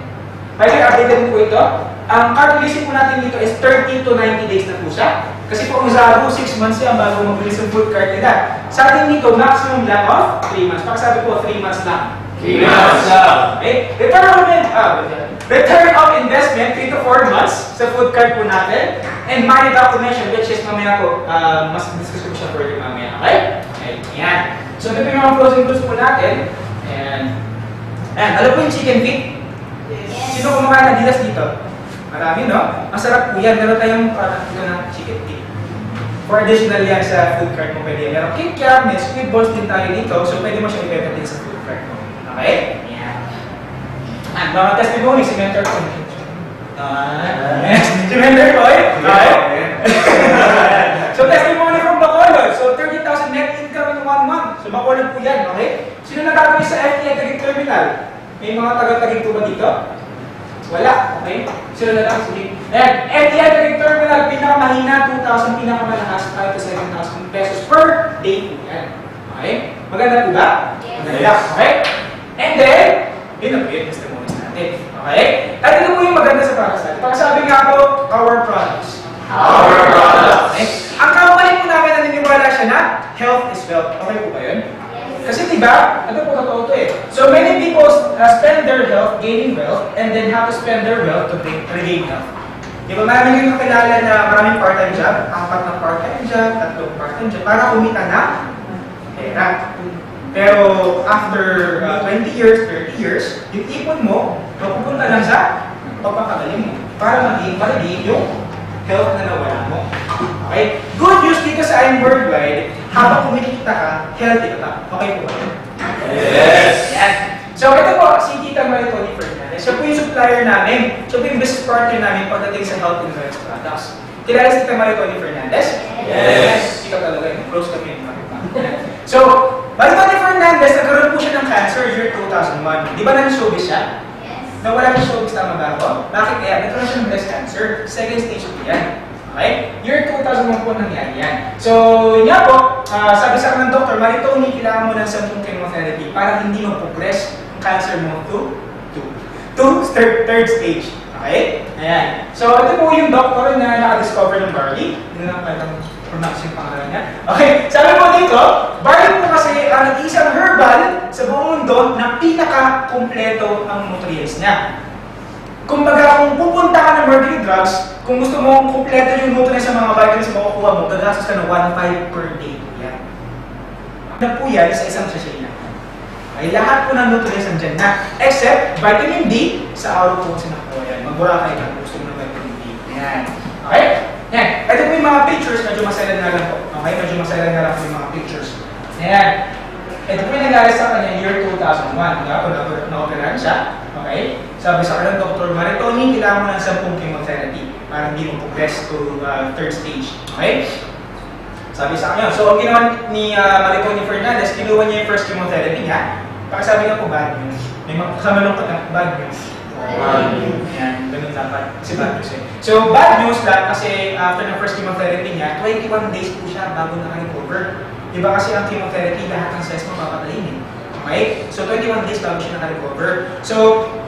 by the way, updated po ito. Ang cart releasing po natin dito is thirty to ninety days na po siya. Kasi po ang Zago, six months yan bago mag-release ang food cart nila. Sa atin dito, maximum lang of three months. Pagkasabi po, three months lang. three months lang. Okay? Return of, uh, return of investment, three to four months sa food cart po natin. And money documentation, which is mamaya po, uh, mas discuss ko siya further mamaya. Okay? Okay, yan. So, ito yung mga frozen goods po natin. And, ayan, alam po yung chicken feet? Yes. Sino kumakain ng dilas dito? Marami, no? Masarap po yan. Meron tayong product dito ng chicken feet. For additional yan sa food cart mo, pwede yan. Meron kikiam, may squid balls din tayo dito. So, pwede mo siya ibenta din sa food cart mo. Okay? Yan. And mga testimony, si Mentor ko. Si Mentor ko, eh? Okay? So, testimony from Bacolod. So, thirty thousand net income in one month. So, Bacolod po yan, okay? Sino nagkakaroon sa F T A Taguig Terminal? May mga taga-Taguig po ba dito? Wala, okay? Sino na lang? Sige. Ayan, F T A Taguig Terminal, pinakamahina, two thousand, pinakamalakas, five to seven thousand pesos per day po yan. Okay? Maganda po ba? Yes. Maganda, okay? And then, yun ang weird testimonies natin. Okay? At ito po yung maganda sa products natin. Pagkasabi nga po, our products. Our products. Okay? Ang company po namin naniniwala siya na health is wealth. Okay po ba yun? Kasi diba, ito po totoo uh, spend their health gaining wealth, and then how to spend their wealth to gain- regain health. Di ba, marami kayong kakilala na maraming part-time job, apat na part-time job, tatlong part-time job, para kumita na pera. Pero after uh, twenty years, thirty years, yung ipon mo, mapupunta lang sa pagpapagaling mo para maging malagay yung health na nawala mo. Okay? Good news because I'm worldwide, habang kumikita ka, healthy ka pa. Okay po ba? Yes. Yan. So ito po, si Tita Maritoni Fernandez. Siya po yung supplier namin. Siya po yung business partner namin pagdating sa health and wellness products. Kilala si Tita Maritoni Fernandez? Yes. Ikaw talaga yun. Close kami yung Maritoni. So, Maritoni Fernandez, nagkaroon po siya ng cancer year two thousand one. Di ba nang-showbiz siya? Nawala ng showbiz, tama ba ako? Bakit kaya? Nagkaroon siya ng breast cancer. Second stage po yan. Okay? Year two thousand one po nangyari yan. So, yun nga po, uh, sabi sa akin ng doktor, Maritoni, kailangan mo ng sampung chemotherapy para hindi mag-progress ang cancer mo to, to, to third, third stage. Okay? Ayan. So, ito po yung doktor na naka-discover ng barley. Hindi na lang pronounce yung pangalan niya. Okay? Sabi po dito, barley po kasi ang isang herbal sa buong mundo na pinaka-kumpleto ang nutrients niya. Kumbaga, kung pupunta ka ng Mercury Drugs, kung gusto mo kumpleto yung nutrients sa mga vitamins na makukuha mo, gagastos ka ng one point five per day po yan. Na po yan sa isang sachet na. Ay lahat po ng nutrients nandyan na, except vitamin D, sa araw po kasi nakuha yan. Mag-Boracay ka kung gusto mo ng vitamin D. Yan. Okay? Yan. Ito po yung mga pictures, medyo masaya na lang po. Okay? Medyo masaya na lang po yung mga pictures. Yan. Ito po yung nangyari sa kanya year two thousand one. Diba? Kung na-operahan siya. Okay? Sabi sa kanya, Doctor Maritoni, kailangan mo ng sampung chemotherapy para hindi mo progress to uh, third stage. Okay? Sabi sa kanya. So, ang ginawa ni uh, Maritoni Fernandez, kinuha niya yung first chemotherapy niya. Pagkasabi nga po, bad news. May kasama lang po ng bad news. Bad news. Yan, ganun dapat. Kasi bad news eh. So, bad news lang kasi after ng first chemotherapy niya, twenty-one days po siya bago naka-recover. Diba kasi ang chemotherapy, lahat ng cells mo papatalayin eh. Okay? So, twenty-one days bago siya naka-recover. So,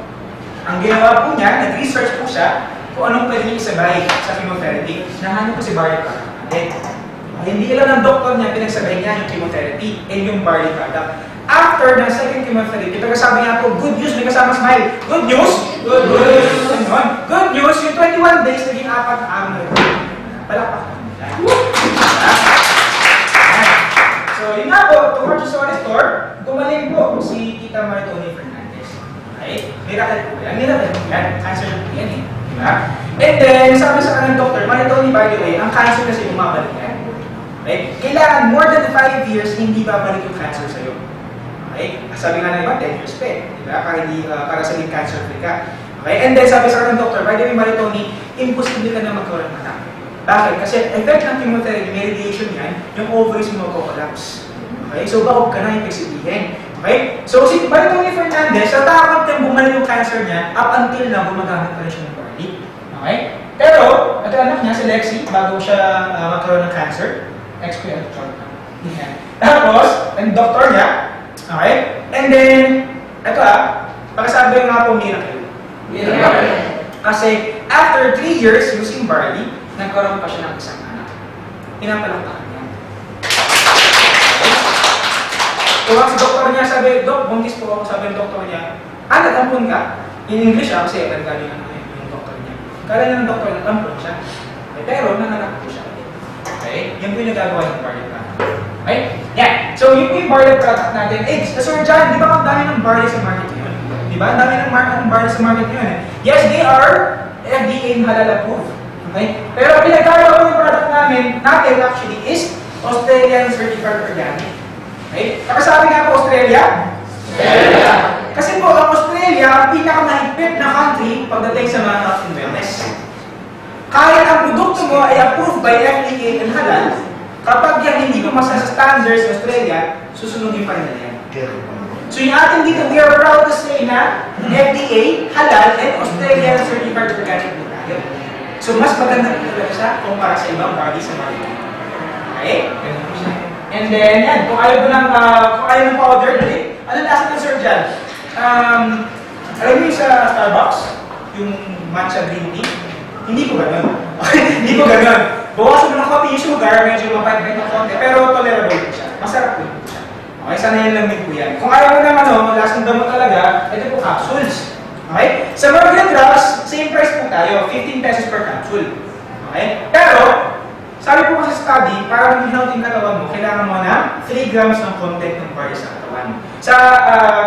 ang ginawa po niya, nag-research po siya kung anong pwede niya isabay sa chemotherapy. Nahanap po si barley product. Okay? Hindi lang ng doktor niya, pinagsabay niya yung chemotherapy and yung barley product. After ng second chemotherapy, pagkasabi niya po, good news, may kasama smile. Good news? Good news. Good news, yung twenty-one days, naging apat na araw na rin. Palakpak. So, yun nga po, towards sa restore, gumaling po si Tita Maritoni Fernandez. Okay? Miracle po yan. Miracle po yan. Cancer po yan eh. Diba? And then, sabi sa kanang doktor, Maritoni, by the way, ang cancer kasi bumabalik yan. Okay? Kailangan more than five years, hindi babalik yung cancer sa'yo. Okay? Sabi nga na iba, ten years pa eh. Diba? Para, hindi, uh, para sabihin cancer free ka. Okay? And then, sabi sa kanang doktor, by the way, Maritoni, imposible ka na magkaroon ng anak. Bakit? Kasi effect ng chemotherapy, may radiation yan, yung ovaries mo mag-collapse. Okay? So, baog ka na yung pagsibihin. Okay? So, si Maritoni Fernandez, sa takot niyang bumalik yung cancer niya, up until na gumagamit pa rin siya ng barley. Okay? Pero, ito anak niya, si Lexi, bago siya uh, magkaroon ng cancer, X P L short na. Tapos, ang doktor niya, okay? And then, ito ah, pagkasabi nga po miracle. Miracle. Kasi, after three years using barley, nagkaroon pa siya ng isang anak. Pinapalakpakan niya. Tuwag si doktor niya, sabi, Dok, buntis po ako, sabi ng doktor niya, ah, natampon ka? In English ah, kasi nagagaling ano yung doktor niya. Kala niya ng doktor, natampon siya. Eh, pero, nanganak po siya. Okay? Yan po yung nagagawa ng barley product. Okay? Yan. So, yun po yung barley product natin. Eh, Sir John, di ba ang dami ng barley sa market ngayon? Di ba? Ang dami ng mar ng barley sa market ngayon. Eh? Yes, they are F D A halal approved. Okay? Pero ang pinagkagawa po yung product namin, natin actually is Australian Certified Organic. Okay? Nakasabi nga po Australia? Australia! Kasi po ang Australia, ang pinakamahigpit na country pagdating sa mga health and wellness. Kahit ang produkto mo ay approved by F D A and halal, kapag yan hindi pumasa sa standards sa Australia, susunodin pa rin na yan. So yung ating dito, we are proud to say na F D A, halal, and Australian Certified Organic po tayo. So mas maganda po talaga siya kumpara sa ibang barley sa market. Okay? And then, yan, kung ayaw mo ng, uh, kung ayaw ng powder, dali, ano lasa ng Sir John? Um, alam mo yung sa Starbucks, yung matcha green tea? Hindi po ganun. Hindi po ganun. Bawasan mo ng coffee, yung sugar, medyo mapait-bait ng konti, pero tolerable po siya. Masarap po po siya. Okay, sanayan lang din po yan. Kung ayaw mo naman, ano, lasang damo talaga, ito po capsules. Okay? Sa Morgan drugs, same price po tayo, fifteen pesos per capsule. Okay? Pero, sabi po kasi sa study, para maging healthy yung katawan mo, kailangan mo na three grams ng content ng body sa katawan. Sa, uh,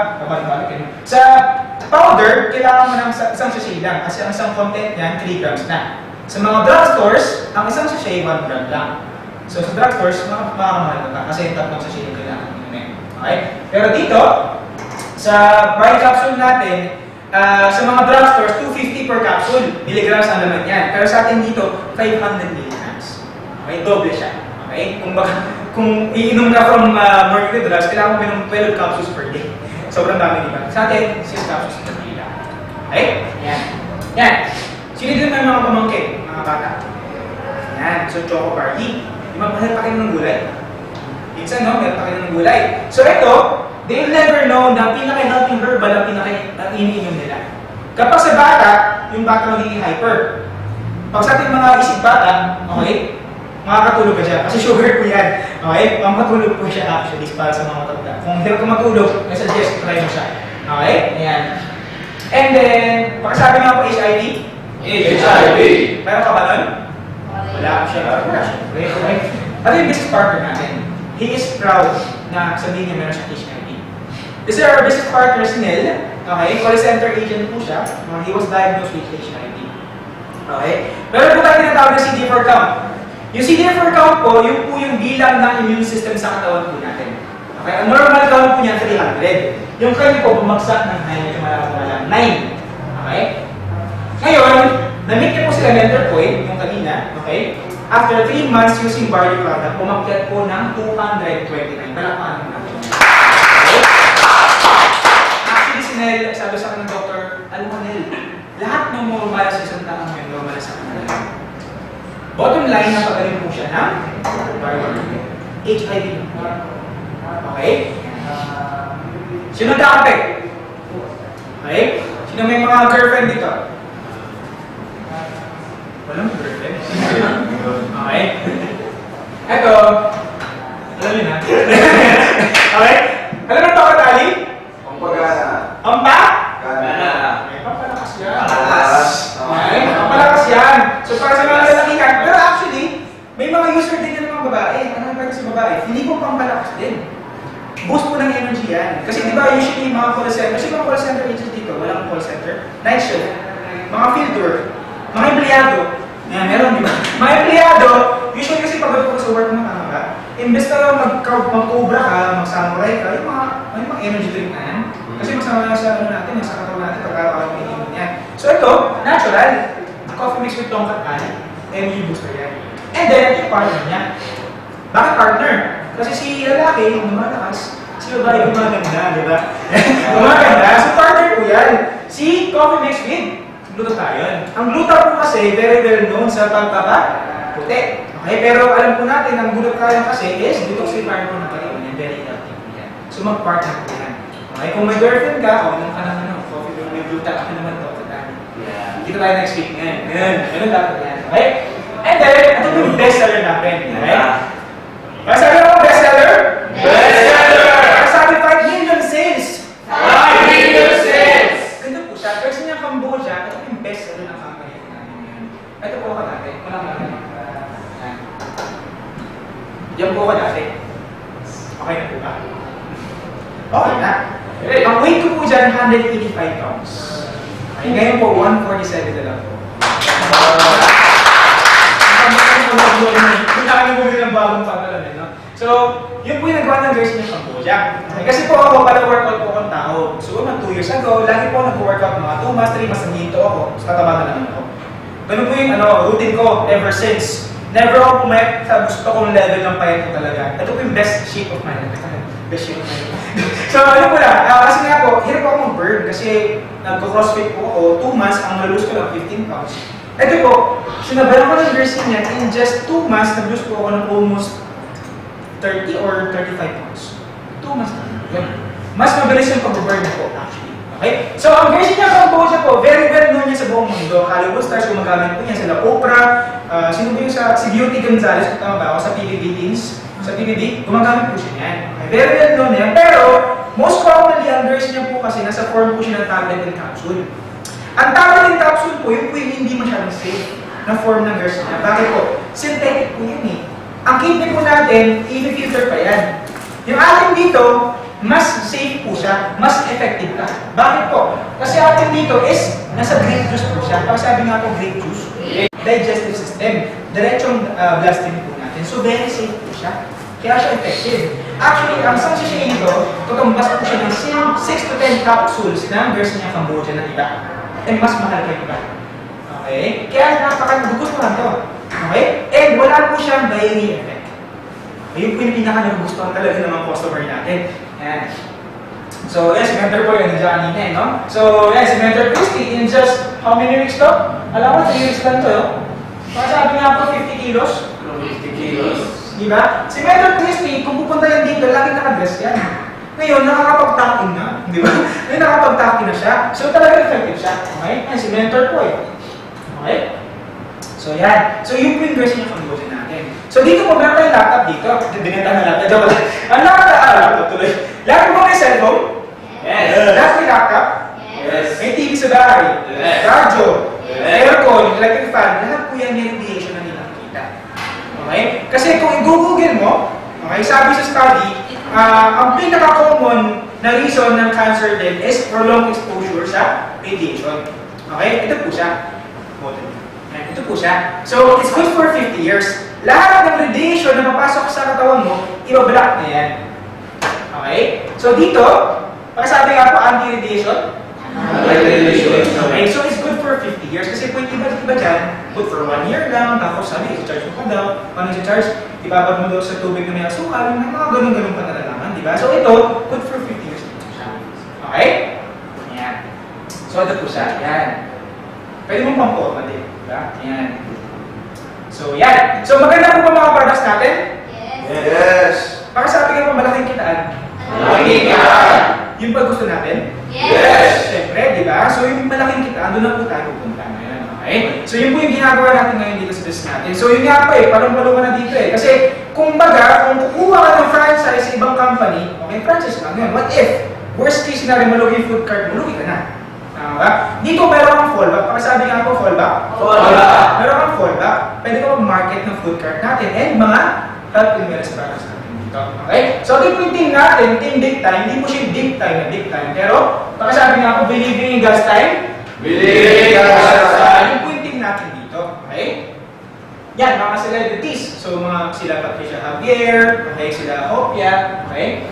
sa powder, kailangan mo ng isang sachet lang kasi ang isang content niyan, three grams na. Sa mga drugstores, ang isang sachet, one gram lang. So sa drugstores, makakamahal ka kasi yung tatlong sachet yung kailangan mo. Okay? Pero dito, sa body capsule natin, uh, sa mga drugstores, two fifty per capsule, milligrams ang laman yan. Pero sa atin dito, five hundred milligrams. Okay? Doble siya. Okay? Kung, baka, kung iinom ka from uh, Mercury drugs, kailangan mo minum twelve capsules per day. Sobrang dami, di ba? Sa atin, six capsules per day lang. Okay? Yan. Yan. Sino din may mga pamangkin, mga bata? Yan. So, Choco Party. Di ba, mahal pa kayo ng gulay? Minsan, no? Mahal pa kayo ng gulay. So, ito, they'll never know na pinaka-healthy herbal ang pinaka-iniinom nila. Kapag sa bata, yung bata magiging hyper. Pag sa ating mga isip bata, okay, makakatulog ka siya. Kasi sugar po yan. Okay? Makakatulog po siya actually para sa mga matanda. Kung hindi ka matulog, nasuggest try mo siya. Okay? Ayan. And then, pagkasabi nga po H I V. H I V. Meron ka ba nun? Wala siya. Wala siya. Okay? Okay? At yung business partner natin, he is proud na sabihin niya meron siya H I V. Kasi our business partner si Nel, okay? Call center agent po siya. Uh, he was diagnosed with H I V. Okay? Meron po tayo tinatawag na C D four count. Yung C D four count po, yung po yung bilang ng immune system sa katawan po natin. Okay? Ang normal count po niya, three hundred. Yung kanya po, bumagsak ng nine, medyo malaki-malaki, nine. Okay? Ngayon, na-meet niya po sila mentor point, yung kanina, okay? After three months using barley product, umakyat po ng two hundred twenty-nine. Palakpakan mo natin. Okay? Actually, si Nel, sabi sa akin ng doctor, alam mo Nel, lahat ng normal sa isang taong may normal sa kanila. Bottom line, napagaling po siya ng H I V. Okay? Sino nag-a-affect? Okay? Sino may mga girlfriend dito? Walang girlfriend. Okay? Eto, alam niyo na. Okay? Alam mo ito katali? Pampagana. Ampa? Gana. Okay, pampalakas yan. Palakas. Okay, pampalakas yan. So para sa mga lalakihan, pero actually, may mga user din yan ng mga babae. Ano ba kasi babae? Hindi po pampalakas din. Boost po ng energy yan. Kasi di ba usually mga call center, kasi mga call center agents dito, walang call center, night shift, mga field tour, mga empleyado, yan, meron di ba? Mga empleyado, usually kasi pagod ko sa work mo, tama ba? Imbes na mag-cobra ka, mag-samurai ka, yung mga, may mga energy drink na yan. Kasi masama sa ano natin, sa katawan natin, pagkakaroon ng iinom yan. So ito, natural, coffee mixed with tongkat honey, energy booster yan. And then, yung partner niya. Bakit partner? Kasi si lalaki, yung lumalakas, si babae yung maganda, di ba? Maganda. So partner po yan. Si coffee mixed with glutathione. Ang gluta po kasi, very well known sa pagpapaputi. Okay, pero alam po natin, ang glutathione kasi is detoxifying po ng katawan yan. Very healthy po yan. So mag-partner po yan. Okay, kung may girlfriend ka, o nang ka ng ano, coffee with may gluta, ako naman to. Kita tayo next week ngayon. Ngayon, ganun dapat yan. Okay? And then, ito po yung bestseller natin. Okay? Masabi mo bestseller? Bestseller! Masabi five million sales! five million sales! Ganito po siya. First niya Cambodia, ito po yung bestseller ng company natin ngayon. Ito po ako dati. Walang natin. Diyan po ako dati. Okay na po ba? Okay na. Ang weight ko po dyan, one hundred eighty-five pounds. Okay, ngayon po, one forty-seven na lang po. Kung kami bumili ng bagong pangalan, no? So, yun po yung nagawa ng guys ng Cambodia. Okay, kasi po ako, pala workout po akong tao. So, mga two years ago, lagi po ako nag-workout mga two months, three months, naghinto ako. So, tataba na naman ako. Ganun po yung ano, routine ko ever since. Never ako pumayat sa gusto kong level ng payat ko talaga. Ito po yung best shape of my life. Best shape of my life. So, ano po na, uh, kasi nga po, hirap ako mag-burn kasi nag-crossfit po ako, two months, ang nalose ko lang fifteen pounds. Ito po, sinabayan ko ng nursing niya, in just two months, nag-lose po ako ng almost thirty or thirty-five pounds. two months na. Yun. Mas mabilis yung pag-burn po, actually. Okay? So, ang version niya Cambodia po, very well known niya sa buong mundo. Hollywood stars, gumagamit po niya sila Oprah, uh, sino ba yung sa, si Beauty Gonzalez, kung tama ba ako, sa P B B Teens, sa sa T B D, gumagamit po siya niyan. Okay, very well known yan. Pero, most commonly, ang nurse niya po kasi nasa form po siya ng tablet and capsule. Ang tablet and capsule po, yun po yung hindi masyadong safe na form ng nurse niya. Bakit po? Synthetic po yun eh. Ang kidney po natin, i-filter pa yan. Yung atin dito, mas safe po siya, mas effective ka. Bakit po? Kasi atin dito is, nasa grape juice po siya. Pag sabi nga po grape juice, digestive system, diretsong uh, bloodstream po natin. So very safe po siya. Kaya siya effective. Actually, ang isang sisiya nito, tutumbas po siya ng six to ten capsules ng version niya Cambodia na iba. And mas mahal kayo iba. Okay? Kaya napaka-gugustuhan to. Okay? And wala po siyang diarrhea effect. Ayun po yung pinaka-nagugustuhan talaga ng mga customer natin. Yan. So, yes, si mentor po yung nandiyan kanina eh, no? So, yes, si mentor Christy, in just how many weeks to? Alam mo, three weeks lang to, no? Sabi nga po, fifty kilos. fifty kilos. Diba? Si mentor Christy, kung pupunta yan dito, lagi nakadress yan. Ngayon, nakakapag-tacking na. Di ba? Ngayon, nakakapag-tacking na siya. So, talaga effective siya. Okay? Yan, si mentor po eh. Okay? So, yan. So, yung po yung dress niya Cambodia natin. So, dito po, meron tayong laptop dito. Dinita na laptop. Diba? Ang laptop, ah, laptop tuloy. Lahat po may cellphone? Yes. Lahat may laptop? Yes. May T V sa bahay? Yes. Radyo? Yes. Aircon? Electric fan? Lahat po yan may radiation na nilang Okay? Kasi kung i-google mo, okay, sabi sa study, uh, ang pinaka-common na reason ng cancer din is prolonged exposure sa radiation. Okay? Ito po siya. Ito po siya. So, it's good for fifty years. Lahat ng radiation na mapasok sa katawan mo, ibablock na yan. Okay? So, dito, pagkasabi nga po, anti-radiation. Anti-radiation. Okay, so it's good for fifty years. Kasi po yung iba-iba dyan, good for one year lang, tapos sabi, i-charge mo pa daw. Paano i-charge? Ibabag mo daw sa tubig na may asukal, may mga ganun-ganun pa nalalaman, di ba? So ito, good for fifty years. Okay? Ayan. So ito po siya. Ayan. Pwede mong pang-forma din. Diba? Ayan. So, yan. So, maganda po ba mga products natin? Yes. Yes. Para sabi nga po, malaking kitaan. Malaking kitaan. Yung pag gusto natin? Yes. Siyempre, di ba? So, yung malaking kitaan, doon na po tayo pupunta ngayon. Okay? So, yun po yung ginagawa natin ngayon dito sa business natin. So, yun nga po eh, palong-palong na dito eh. Kasi, kung baga, kung kukuha ka ng franchise sa ibang company, okay, franchise lang yun. What if? Worst case scenario, malugi yung food cart, malugi ka na. Tama? Dito meron kang fallback. Pakisabi nga po, fallback. Fallback. Meron kang fallback. Pwede ka mag-market ng food cart natin and mga health and wellness products natin dito. Okay? So, ito yung team natin, team big time. Hindi po siya big time na big time. Pero, pakisabi nga po, believing in God's time. Believing in God's time. Yun po yung team natin dito. Okay? Yan, mga celebrities. So, mga sila Patricia Javier, okay, sila Hopia, okay?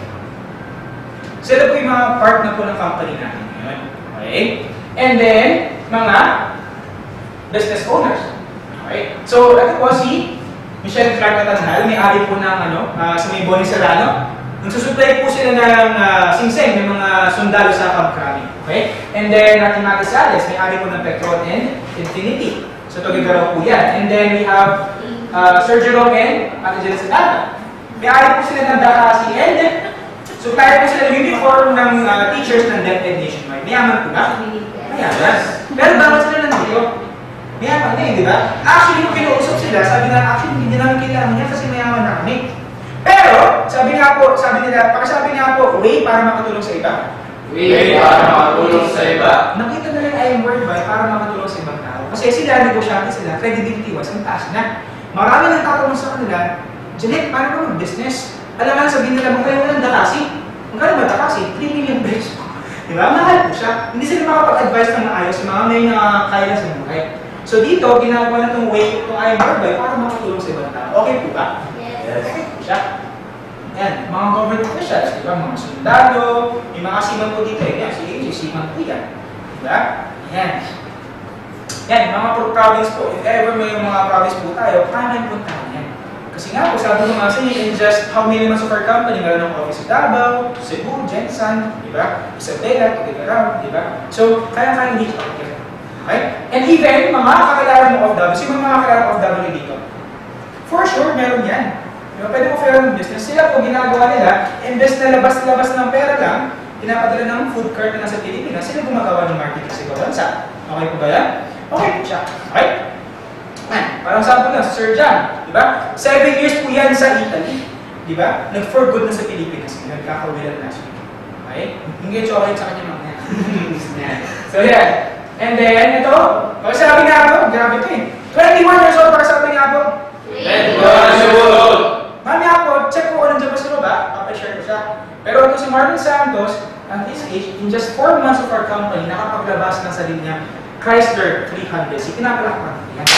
Sila po yung mga part na po ng company natin ngayon. Okay? And then, mga business owners. Okay? So, ito po si Michelle Clark Natanhal, may-ari po ng ano, uh, sa may Boni Serrano. Nagsusupply po sila ng uh, singseng, ng mga sundalo sa Camp Crami. Okay? And then, natin Maggie Sales, may-ari po ng Petron and Infinity. So, Tugigaraw po yan. And then, we have uh, Sir Jerome and Ate Jel Sedana. May-ari po sila ng Dakasi and supplier po sila ng uniform ng uh, teachers ng DepEd Nationwide. Mayaman po ba? Mayaman. Pero bakit sila nandito? Mayaman na eh, di ba? Actually, nung kinuusap sila, sabi nila, actually, hindi namin kailangan niya kasi mayaman na kami. Pero, sabi nga po, sabi nila, pagkasabi nga po, way para makatulong sa iba. Way para makatulong sa iba. Nakita na rin I am Word by para makatulong sa ibang tao. Kasi sila, negosyante sila, credibility-wise, ang taas na. Marami nang tatanong sa kanila, Jeanette, paano ba mag-business? Alam nga, sabihin nila, magkaya mo ng Dakasi. Magkano ba Dakasi? three million pesos. Di ba? Mahal po siya. Hindi sila makapag-advise ng maayos sa mga may nakakaya na sa buhay. So dito, ginagawa na itong way, itong I am Word by para makatulong sa ibang tao. Okay po ba? Yes. Okay po siya. Yan, mga government officials, di ba? Mga sundalo, yung mga siman po dito, yan, si A J, siman po yan. Di ba? Yan. Yan, mga province po, if ever may mga province po tayo, kaya po tayo yan. Kasi nga po, sabi ko nga sa inyo, in just how many months of our company, meron ng office sa Davao, Cebu, Jensan, di ba? Isabela, Tugigaraw, di ba? So, kaya-kaya dito. Okay? And even, mga kakilala mo of W, sino mga kakilala mo of W dito? For sure, meron yan. Diba? Pwede mo fair ng business. Sila po ginagawa nila, imbes na labas-labas ng pera lang, pinapadala ng food cart na nasa Pilipinas, sila gumagawa ng marketing sa ibang bansa. Okay po ba yan? Okay po siya. Okay? Parang sabi nga, si Sir John, di ba? Seven years po yan sa Italy. di ba? Nag-for good na sa Pilipinas, nagkakawilan last week. Okay? Hindi chocolate sa kanya mga yan. So yeah. And then, ito, pagsabi nga po, grabe ito eh. twenty-one years old, pagsabi nga po. twenty-one years old. Mami ako, check ko kung nandiyan pa sa baba, papashare ko siya. Pero ito si Marvin Santos, at his age, in just four months of our company, nakapaglabas ng sarili niya, Chrysler three hundred. Si pinapalakpan ko yan.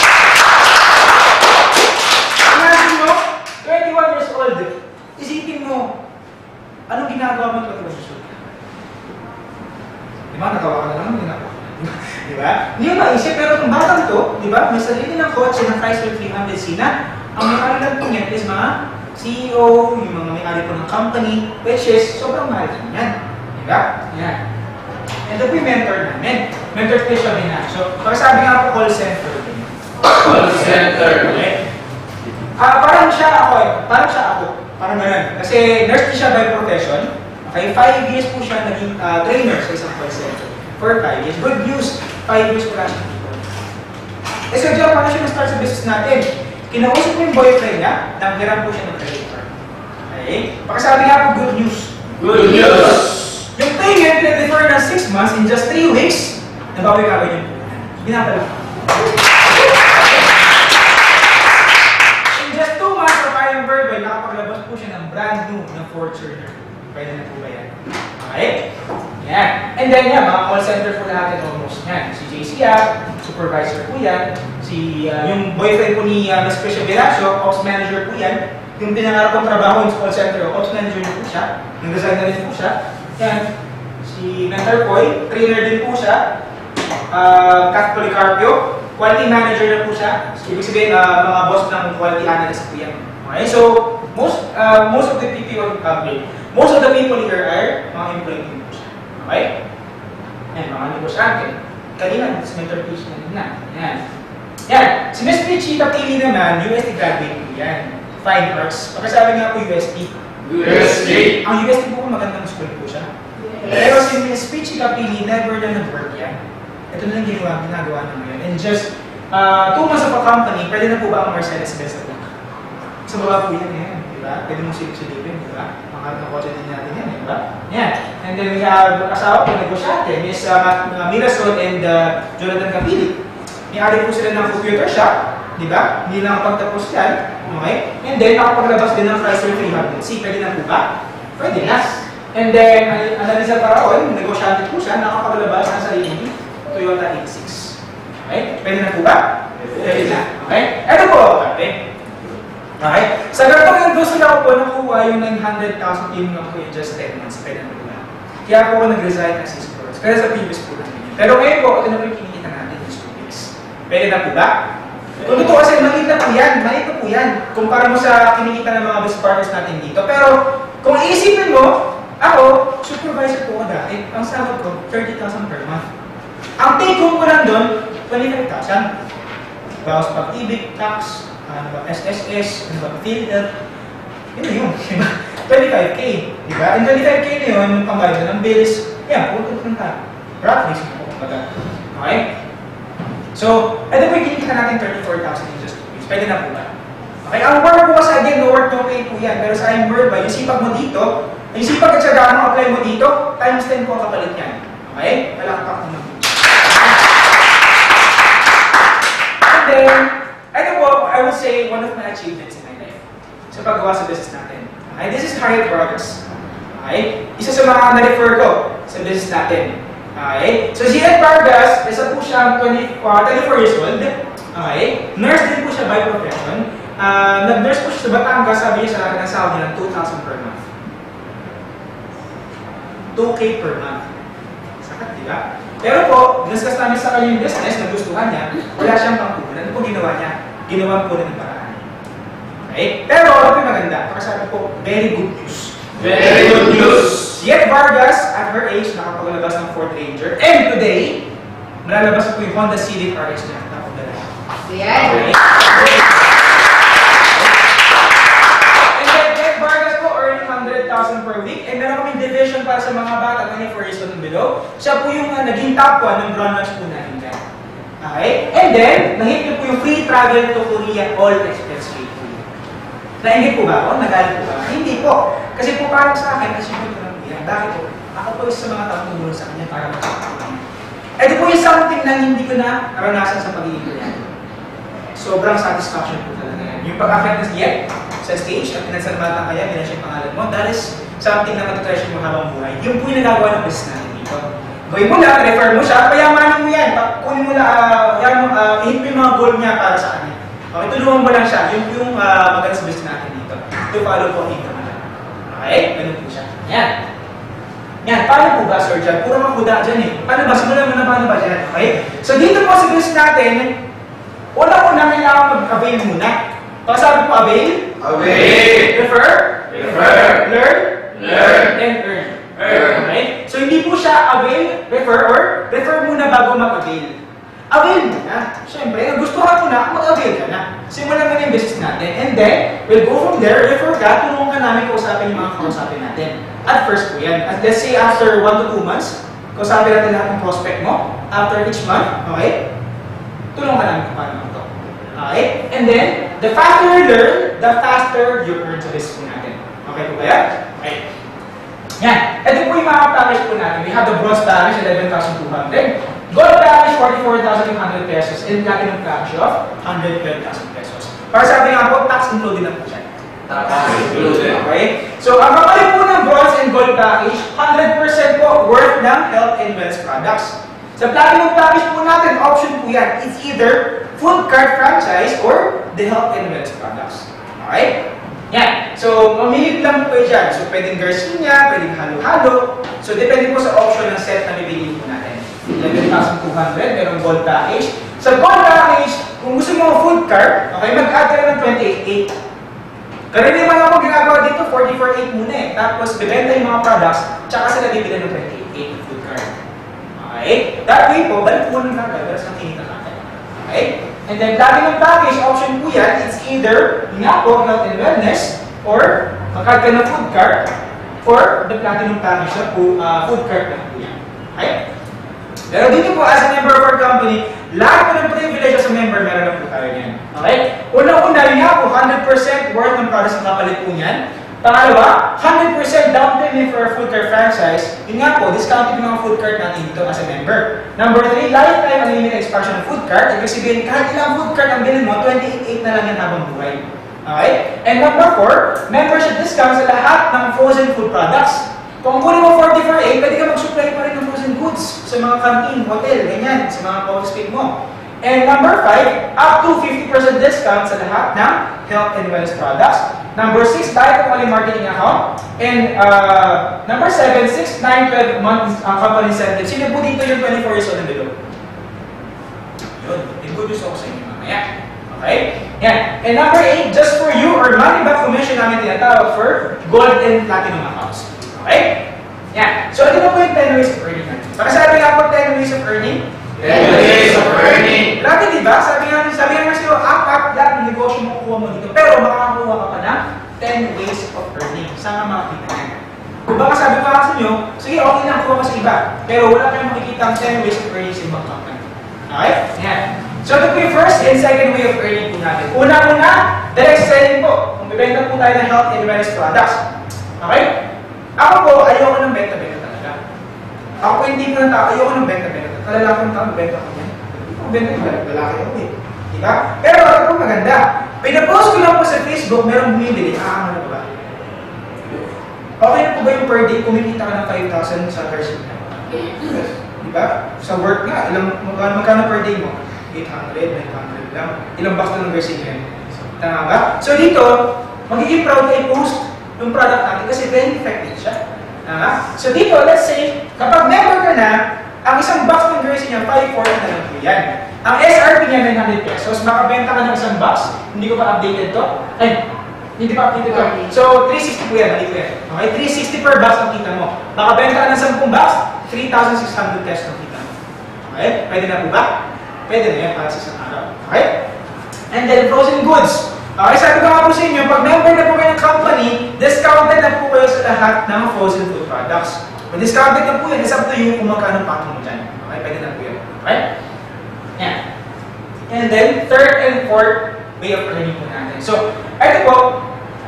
Imagine mo, twenty-one years old, isipin mo, anong ginagawa mo ito sa show? Di ba, nagawa ka na naman, ginagawa. Di ba? Hindi yung maisip, pero kung batang to, di ba, may sarili ng kotse ng Chrysler three hundred Sina, ang may-ari lang po niyan is mga C E O, yung mga may-ari po ng company, which is sobrang mahal din yan. Di ba? Yan. And ito po yung mentor namin. Mentor ko siya Binacio. Pagkasabi nga po, call center. Call center. Okay? Ah, parang siya ako eh. Parang siya ako. Parang ganun. Kasi nurse din siya by profession. Okay? Five years po siya naging uh, trainer sa isang call center. For five years. Good news. Five years po lang siya dito. Eh, so diyan, paano siya na-start sa business natin? Kinausap ko yung boyfriend niya, nanghiram po siya ng credit card. Okay? Pagkasabi nga po, good news. Good news. Yung payment, na-defer ng six months, in just three weeks, nabawi ka agad yung puhunan. Ginapala. In just two months of Iron Bird, nakapaglabas po siya ng brand new na Fortuner. Pwede na po ba yan? Okay? Yan. And then yan, mga call center po natin almost. Yan. Si J C Yap, supervisor po yan. Si, uh, yung boyfriend po ni uh, Miz Christian Binacio, ops manager po yan. Yung pinangarap kong trabaho sa call center, ops manager na po siya. Nag-resign na rin po siya. Yan. Si Mentor Boy, trainer din po siya. Uh, Kat Policarpio, quality manager na po siya. So, ibig sabihin, uh, mga boss ng quality analyst po yan. Okay, so most uh, most of the people, uh, most of the people here are mga employee din po siya. Okay? Yan, mga negosyante. Kanina, si Mentor Peach na. Yan. Yan. Si Miz Peachy Tapili naman, U S T graduate po yan. Fine Arts. Pagkasabi nga po U S T. U S T. Ang U S T po magandang school po siya. Pero si Miz Peachy Tapili, never na nag-work yan. Ito na lang ginawa, ginagawa na ngayon. And just uh, two months of a company, pwede na po ba ang Mercedes-Benz na po? Sa baba po yan, yan. Diba? Pwede mong silip-silipin, diba? Mga na kotse din natin yan, diba? Yan. And then we have asawa po, negosyante, Miz uh, Mirasol and uh, Jonathan Capili. May-ari po sila ng computer shop, diba? Hindi lang pagtapos yan. Okay? And then, nakapaglabas din ng Chrysler three hundred C. Pwede na po ba? Pwede na. And then, Analisa Paraon, negosyante po siya, nakapaglabas ng sarili Toyota eighty-six. Okay? Pwede na po ba? Pwede na. Okay? Ito po, okay? Okay? Sa ganito yung gusto na ko po nakuha yung nine hundred thousand team ng ko in just ten months. Pwede na po ba? Kaya po ako nag-resign as his course. Pero sa previous po natin. Pero ngayon po, ito na po yung kinikita natin in two weeks. Pwede na po ba? Kung totoo kasi, maliit na po yan. Maliit na po yan. Kumpara mo sa kinikita ng mga best partners natin dito. Pero, kung iisipin mo, ako, supervisor po ko dati, ang sahod ko, thirty thousand per month. Ang take home ko lang doon, twenty-five thousand. Bawas pag-ibig, tax, ano ba, S S S, ano ba, filter. Yun na yun, diba? twenty-five K, diba? And twenty-five K na yun, yung pambayad ng bills, yan, puto ko ng tayo. Practice mo kung baga. Okay? So, ito po yung kinikita natin thirty-four thousand in just two weeks. Pwede na po ba? Okay, ang work po kasi again, no work, no pay po yan. Pero sa I'm work ba, yung sipag mo dito, yung sipag at syagaan mo, apply mo dito, times ten po ang kapalit yan. Okay? Malakpak mo mag And then, ito po, I would say, one of my achievements in my life sa paggawa sa business natin. Okay? This is Harriet Brothers. Okay? Isa sa mga na-refer ko sa business natin. Okay? So, si Harriet Vargas, isa po siya twenty-four years old. Okay? Nurse din po siya by profession. Uh, Nag-nurse po siya sa Batangas, sabi niya sa akin, ang sahod niya ng two thousand per month. two K per month. Sakat, di ba? Pero po, discuss namin sa kanya yung business, nagustuhan niya, wala siyang pangkulan. Ano po ginawa niya? Ginawa po ng paraan. Okay? Pero, ano po yung maganda? Pagkasabi po, very good news. Very good news. Yet Vargas, at her age, nakapaglabas ng Ford Ranger. And today, malalabas po yung Honda Civic R X niya. Nakapagdala. Yan. Okay? And then, Yet Vargas po, earning one hundred thousand per week. And meron kaming division para sa mga bata, twenty-four years old and below. Siya po yung uh, naging top one ng Brown Lunch po natin dyan. Okay? And then, nahit niyo po yung free travel to Korea, all expense paid po. Nainggit po ba ako? Nagalit po ba? Hindi po. Kasi po parang sa akin, kasi po lang yan. Bakit po? Ako po isa sa mga taong tumulong sa kanya para makakapagpapalit. Ito po yung something na hindi ko na naranasan sa pagiging kuryente. Sobrang satisfaction po talaga yan. Yung pag-akit na siya sa stage at pinagsalamatan kaya, pinasya yung pangalan mo, that is something na matutreasure mo habang buhay. Yung po yung nagagawa ng business natin dito. Gawin mo lang, refer mo siya, payamanin mo yan. Kunin mo lang, uh, yan mo, uh, ihit mo yung mga goal niya para sa kanya. Okay, tulungan mo lang siya. Yung yung uh, maganda sa business natin dito. To follow po ang income natin. Okay? Ganun po siya. Yan. Yan, paano po ba, Sir John? Puro makuda dyan eh. Paano ba? Simulan mo na paano ba dyan? Okay? So dito po sa business natin, una-una kailangan mag-avail muna. Pagkasabi po avail? Avail. Refer? Refer. Learn? Learn. And earn. Earn. Okay? So hindi po siya avail, refer, or refer muna bago mag-avail. Avail mo na. Siyempre, nagustuhan mo na, mag-avail ka na. Simulan mo na yung business natin. And then, we'll go from there, refer ka, tulungan ka namin kausapin yung mga kausapin natin. At first po yan. At let's say after one to two months, kausapin natin lahat ng prospect mo. After each month, okay? Tulungan ka namin kung paano ito. Okay? And then, the faster you learn, the faster you earn sa business natin. Okay po ba yan? Okay. Yan. Ito po yung mga package po natin. We have the bronze package, eleven thousand two hundred. Gold package, forty-four thousand two hundred pesos. And platinum package of one hundred twelve thousand pesos. Para sabi nga po, tax included na po siya. Tax included. Okay? So, ang kapalit po ng bronze and gold package, one hundred percent po worth ng health and wellness products. Sa platinum package po natin, option po yan. It's either food cart franchise or the health and wellness products. Okay? Yan. So, mamili lang po kayo dyan. So, pwedeng Garcinia, pwedeng halo-halo. So, depende po sa option ng set na bibili po natin. eleven thousand two hundred, merong gold package. Sa gold package, kung gusto mo food cart, okay, mag-add ka ng twenty-eight eight. Karaniwan ako ginagawa dito, forty-four eight muna eh. Tapos, bibenta yung mga products, tsaka sila bibili ng twenty-eight eight food cart. Okay? That way po, balik po ng kagad, sa kinita natin. Okay? And then, platinum package, option po yan, it's either, nga po, health and wellness, or mag-add ka ng food cart, or the platinum package na po, uh, food cart na po yan. Okay? Pero dito po, as a member of our company, lahat po ng privilege as a member, meron na po tayo yan. Okay? Una-una, yun nga po, one hundred percent worth ng products na kapalit po yan. Pangalawa, one hundred percent down payment for our food cart franchise. Yun nga po, discounted yung mga food cart natin dito as a member. Number three, lifetime unlimited expansion ng food cart. Ibig sabihin, kahit ilang food cart ang bilhin mo, twenty-eight eight na lang yan habang buhay. Okay? And number four, membership discount sa lahat ng frozen food products. Kung kunin mo forty-four eight, pwede ka mag-supply pa rin ng frozen goods sa mga canteen, hotel, ganyan, sa mga coffee mo. And number five, up to fifty percent discount sa lahat ng health and wellness products. Number six, tayo kung marketing account. And uh, number seven, six, nine, twelve months uh, company incentive. Sino po dito yung twenty-four years old and below? Yun, introduce ako sa inyo mamaya. Okay? Yan. And number eight, just for you or money back commission namin tinatawag for gold and platinum accounts. Okay? Yan. So, ito po yung ten ways of earning natin. Pagkasabi nga po ten ways of earning. ten ways of earning. Grabe, di ba? Sabi nga, sabi nga sa'yo, up, up, lahat ng negosyo mo kukuha mo dito. Pero makakakuha ka pa ng ten ways of earning. Saan ka makakita yan? Kung baka sabi ko sa inyo, sige, okay lang kuha ka sa iba. Pero wala kayong makikita ang ten ways of earning sa ibang company. Okay? Yan. So, ito po yung first and second way of earning po natin. Una-una, direct selling po. Kung bibenta po tayo ng health and wellness products. Okay? Ako po, ayoko ng benta-benta talaga. Ako po hindi po ng tao, ayoko ng benta-benta. Kalalaki ng tao, benta ko yan. Ako benta-benta, lalaki ako eh. Diba? Pero ito po maganda. Pinapost ko lang po sa Facebook, merong bumibili. Ah, ano ba? Okay na po ba yung per day, kumikita ka ng five thousand sa person? Diba? Sa work nga, ilang, magkano, magkano per day mo? eight hundred, nine hundred lang. Ilang box na ng versing yan? Tama ba? So dito, magiging proud na i-post yung product natin kasi very effective siya. Uh, so dito, let's say, kapag member ka na, ang isang box ng jersey niya, five forty na lang po yan. Ang S R P niya, nine hundred pesos. Makabenta ka ng isang box. Hindi ko pa updated to. Ay, hindi pa updated to. So, three sixty po yan. Mali po yan. Okay, three sixty per box ang kita mo. Makabenta ka ng ten box, three thousand six hundred pesos ang kita mo. Okay, pwede na po ba? Pwede na yan para sa isang araw. Okay? And then, frozen goods. Okay, sabi ko nga po sa inyo, pag member na po kayo ng company, discounted na po kayo sa lahat ng frozen food products. Kung discounted na po yan, it's up to you kung magkano packing mo dyan. Okay, pwede na po yan. Okay? Yan. And then, third and fourth way of earning po natin. So, ito po,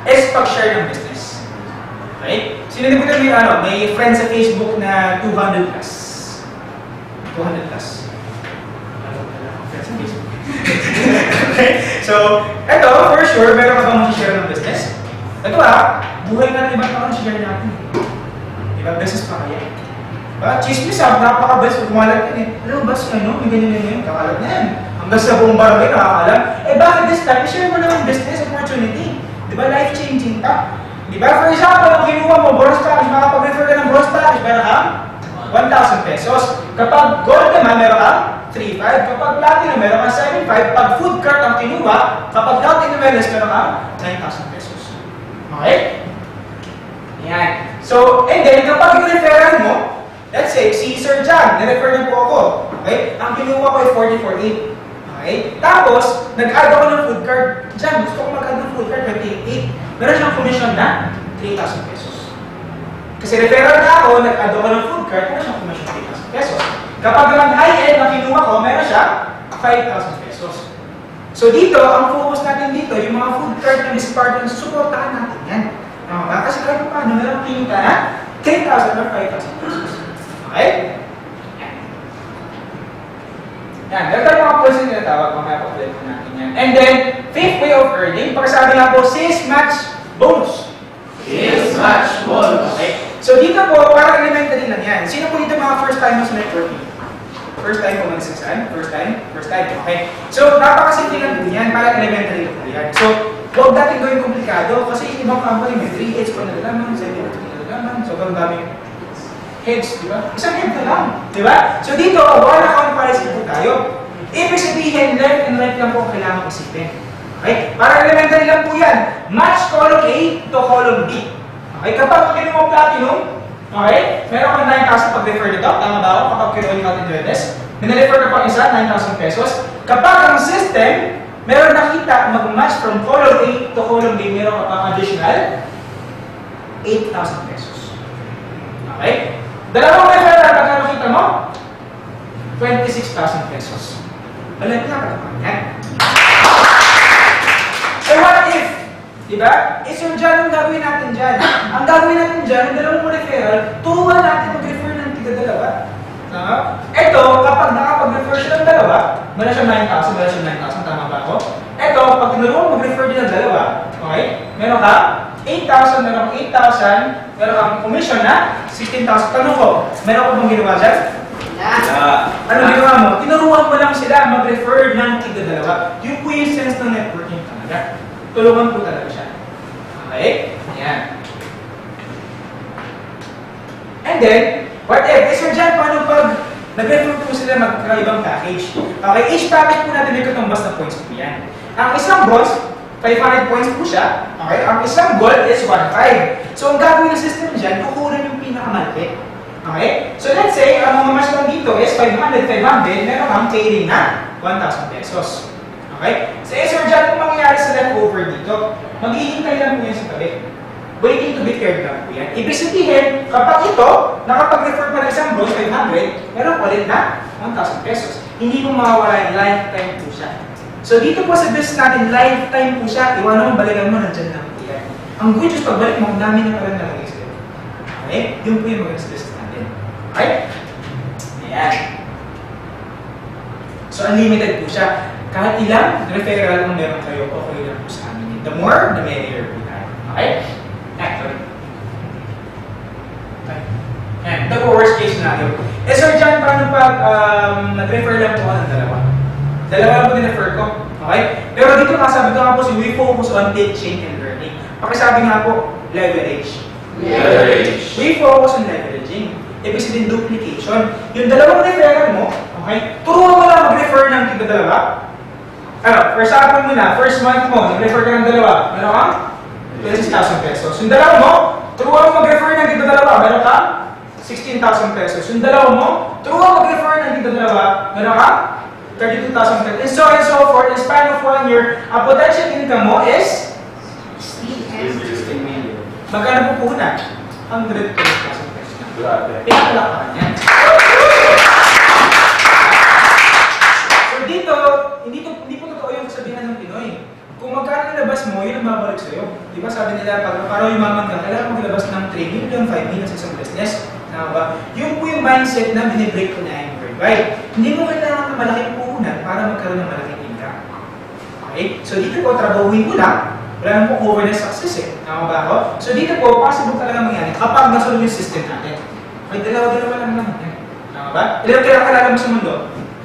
is pag-share ng business. Okay? Sino din po ito may, ano, may friend sa Facebook na two hundred plus? two hundred plus. Friends sa Facebook. Okay? So, ito, for sure, meron ka bang mag-share ng business? Ito ah, buhay na ng ibang tao share natin. Ibang business pa kaya. Diba? Chismis ah, napaka-best. Kumalat yan eh. Alam mo ba, ano, may ganyan na yun, kakalat na yan. Hanggang sa buong barangay, nakakalam. Eh bakit this time? I-share mo naman business opportunity. Diba? Life-changing ka. Diba? For example, kung kinuha mo bronze package, makapag-refer ka ng bronze package, meron ka one thousand pesos. Kapag gold naman, meron ka three thousand five hundred. Kapag platinum, meron ka seven thousand five hundred. Pag food cart ang kinuha, kapag health and wellness, meron ka nine thousand pesos. Okay? Yan. So, and then, kapag yung referral mo, let's say, si Sir John, na-refer niyo po ako. Okay? Ang kinuha ko ay forty-four eight. Okay? Tapos, nag-add ako ng food card. John, gusto ko mag-add ng food card, twenty-eight. Meron siyang commission na three thousand pesos. Kasi referral na ako, nag-add ako ng food card, meron siyang commission three thousand pesos. Kapag ang high-end na kinuha ko, meron siya five thousand pesos. So dito, ang focus natin dito, yung mga food card na Spartan, suportahan natin yan. Okay? Kasi kahit paano, meron kita na ten thousand or five thousand pesos. Okay? Yan. Yan. Ito yung mga points na tinatawag, mamaya pa-ulit natin yan. And then, fifth way of earning, pagkasabi nga po, sales match bonus. Sales match bonus. Okay? So dito po, parang elementary lang yan. Sino po dito mga first timers sa networking? First time po mag-sasaan? First time? First time, okay. So, napakasimple lang po yan, parang elementary lang po yan. So, huwag natin gawin komplikado kasi yung ibang company may three heads pa nalalaman, seven heads pa nalalaman, sobrang daming heads, di ba? Isang head na lang, di ba? So dito, one account policy po tayo. Ibig sabihin, left and right lang po kailangan isipin. Okay? Parang elementary lang po yan. Match column A to column B. Okay? Kapag kinuha mo platinum, okay? Meron kang nine thousand pag-refer nito. Tama ba ako? Kapag kinuha nyo natin wellness. Minrefer ka pang isa, nine thousand pesos. Kapag ang system, meron nakita mag-match from column A to column B, meron ka pang additional eight thousand pesos. Okay? Dalawang referral, pagkano kita mo? twenty-six thousand pesos. Alam niya ka naman yan. So what if? Diba? Eh, so dyan ang gagawin natin dyan. Ang gagawin natin dyan, ang dalawang referral, turuan natin mag-refer ng tiga-dalawa. Tama? Ito, kapag nakapag-refer siya ng dalawa, meron siya nine thousand, meron siya nine thousand, tama ba ako? Ito, pag tinuruan mag-refer din ng dalawa, okay? Meron ka eight thousand, meron kang eight thousand, meron kang commission na sixteen thousand. Tanong ko, meron ko bang ginawa dyan? Yeah. Ano ginawa mo? Tinuruan mo lang sila mag-refer ng tiga-dalawa. Yung po yung sense ng networking talaga. Tulungan po talaga siya. Okay? Ayan. And then, what if? Eh, so dyan, paano pag nag-refer po sila magkakaibang package? Okay, each package po natin may katumbas na points po yan. Ang isang bronze, five hundred points po siya. Okay? Ang isang gold is one hundred five. So, ang gagawin ng system dyan, kukunan yung pinakamalaki. Okay? So, let's say, ang mga match lang dito is five hundred, five hundred, meron kang carry na one thousand pesos. Okay? So, eh, sir, dyan kung mangyayari sa leftover dito, maghihintay lang po yan sa tabi. Waiting to be paired lang po yan. Ibig sabihin, kapag ito, nakapag-refer pa ng isang bronze, five hundred, meron ulit na one thousand pesos. Hindi po mawawala yung lifetime po siya. So, dito po sa business natin, lifetime po siya. Iwanan mo, balikan mo, nandyan lang po yan. Ang good news, pagbalik mo, ang dami na parang nalagay sa'yo. Okay? Yun po yung maganda sa business natin. Okay? Ayan. So, unlimited po siya. Kahit ilang referral ang meron kayo, okay lang po sa amin. The more, the merrier po tayo. Okay? Actually. Okay. Yan. Ito po worst case scenario. Eh, Sir John, paano pag um, nag-refer lang po ako ng dalawa? Dalawa lang po din-refer ko. Okay? Pero dito nga, sabi ko nga po, si we focus on teaching and learning. Pakisabi nga po, leverage. Leverage. We focus on leveraging. Ibig sabihin, duplication. Yung dalawang referral mo, okay? Turuan mo lang mag-refer ng tiga dalawa. Ano, for example mo na, first month mo, nag-refer ka ng dalawa, meron ka? twenty-six thousand pesos. Yung dalawa mo, turuan mo mag-refer ng tiga dalawa, meron ka? sixteen thousand pesos. Yung dalawa mo, turuan mo mag-refer ng tiga dalawa, meron ka? thirty-two thousand pesos. And so and so forth, in span of one year, ang potential income mo is? sixteen million. Magkano po po na? one hundred twenty thousand pesos na. Grabe. Pinakalakan yan. So dito, hindi, to, hindi po totoo yung sabihan ng Pinoy. kung magkano nilabas mo, yun ang babalik sa'yo. Di ba sabi nila, pag para yumaman ka, kailangan maglabas ng three million, five million sa isang business. Tama ba? Yun po yung mindset na binibreak ko na yung worldwide. Hindi mo kailangan ng malaking puhunan para magkaroon ng malaking income. Okay? So dito po, trabahuin ko lang. Wala naman po overnight success eh. Tama ba ako? So dito po, possible talaga mangyari kapag nasunod yung system natin. May dalawa-dalawa lang lang. Tama ba? Ilan kaya kakilala mo sa mundo?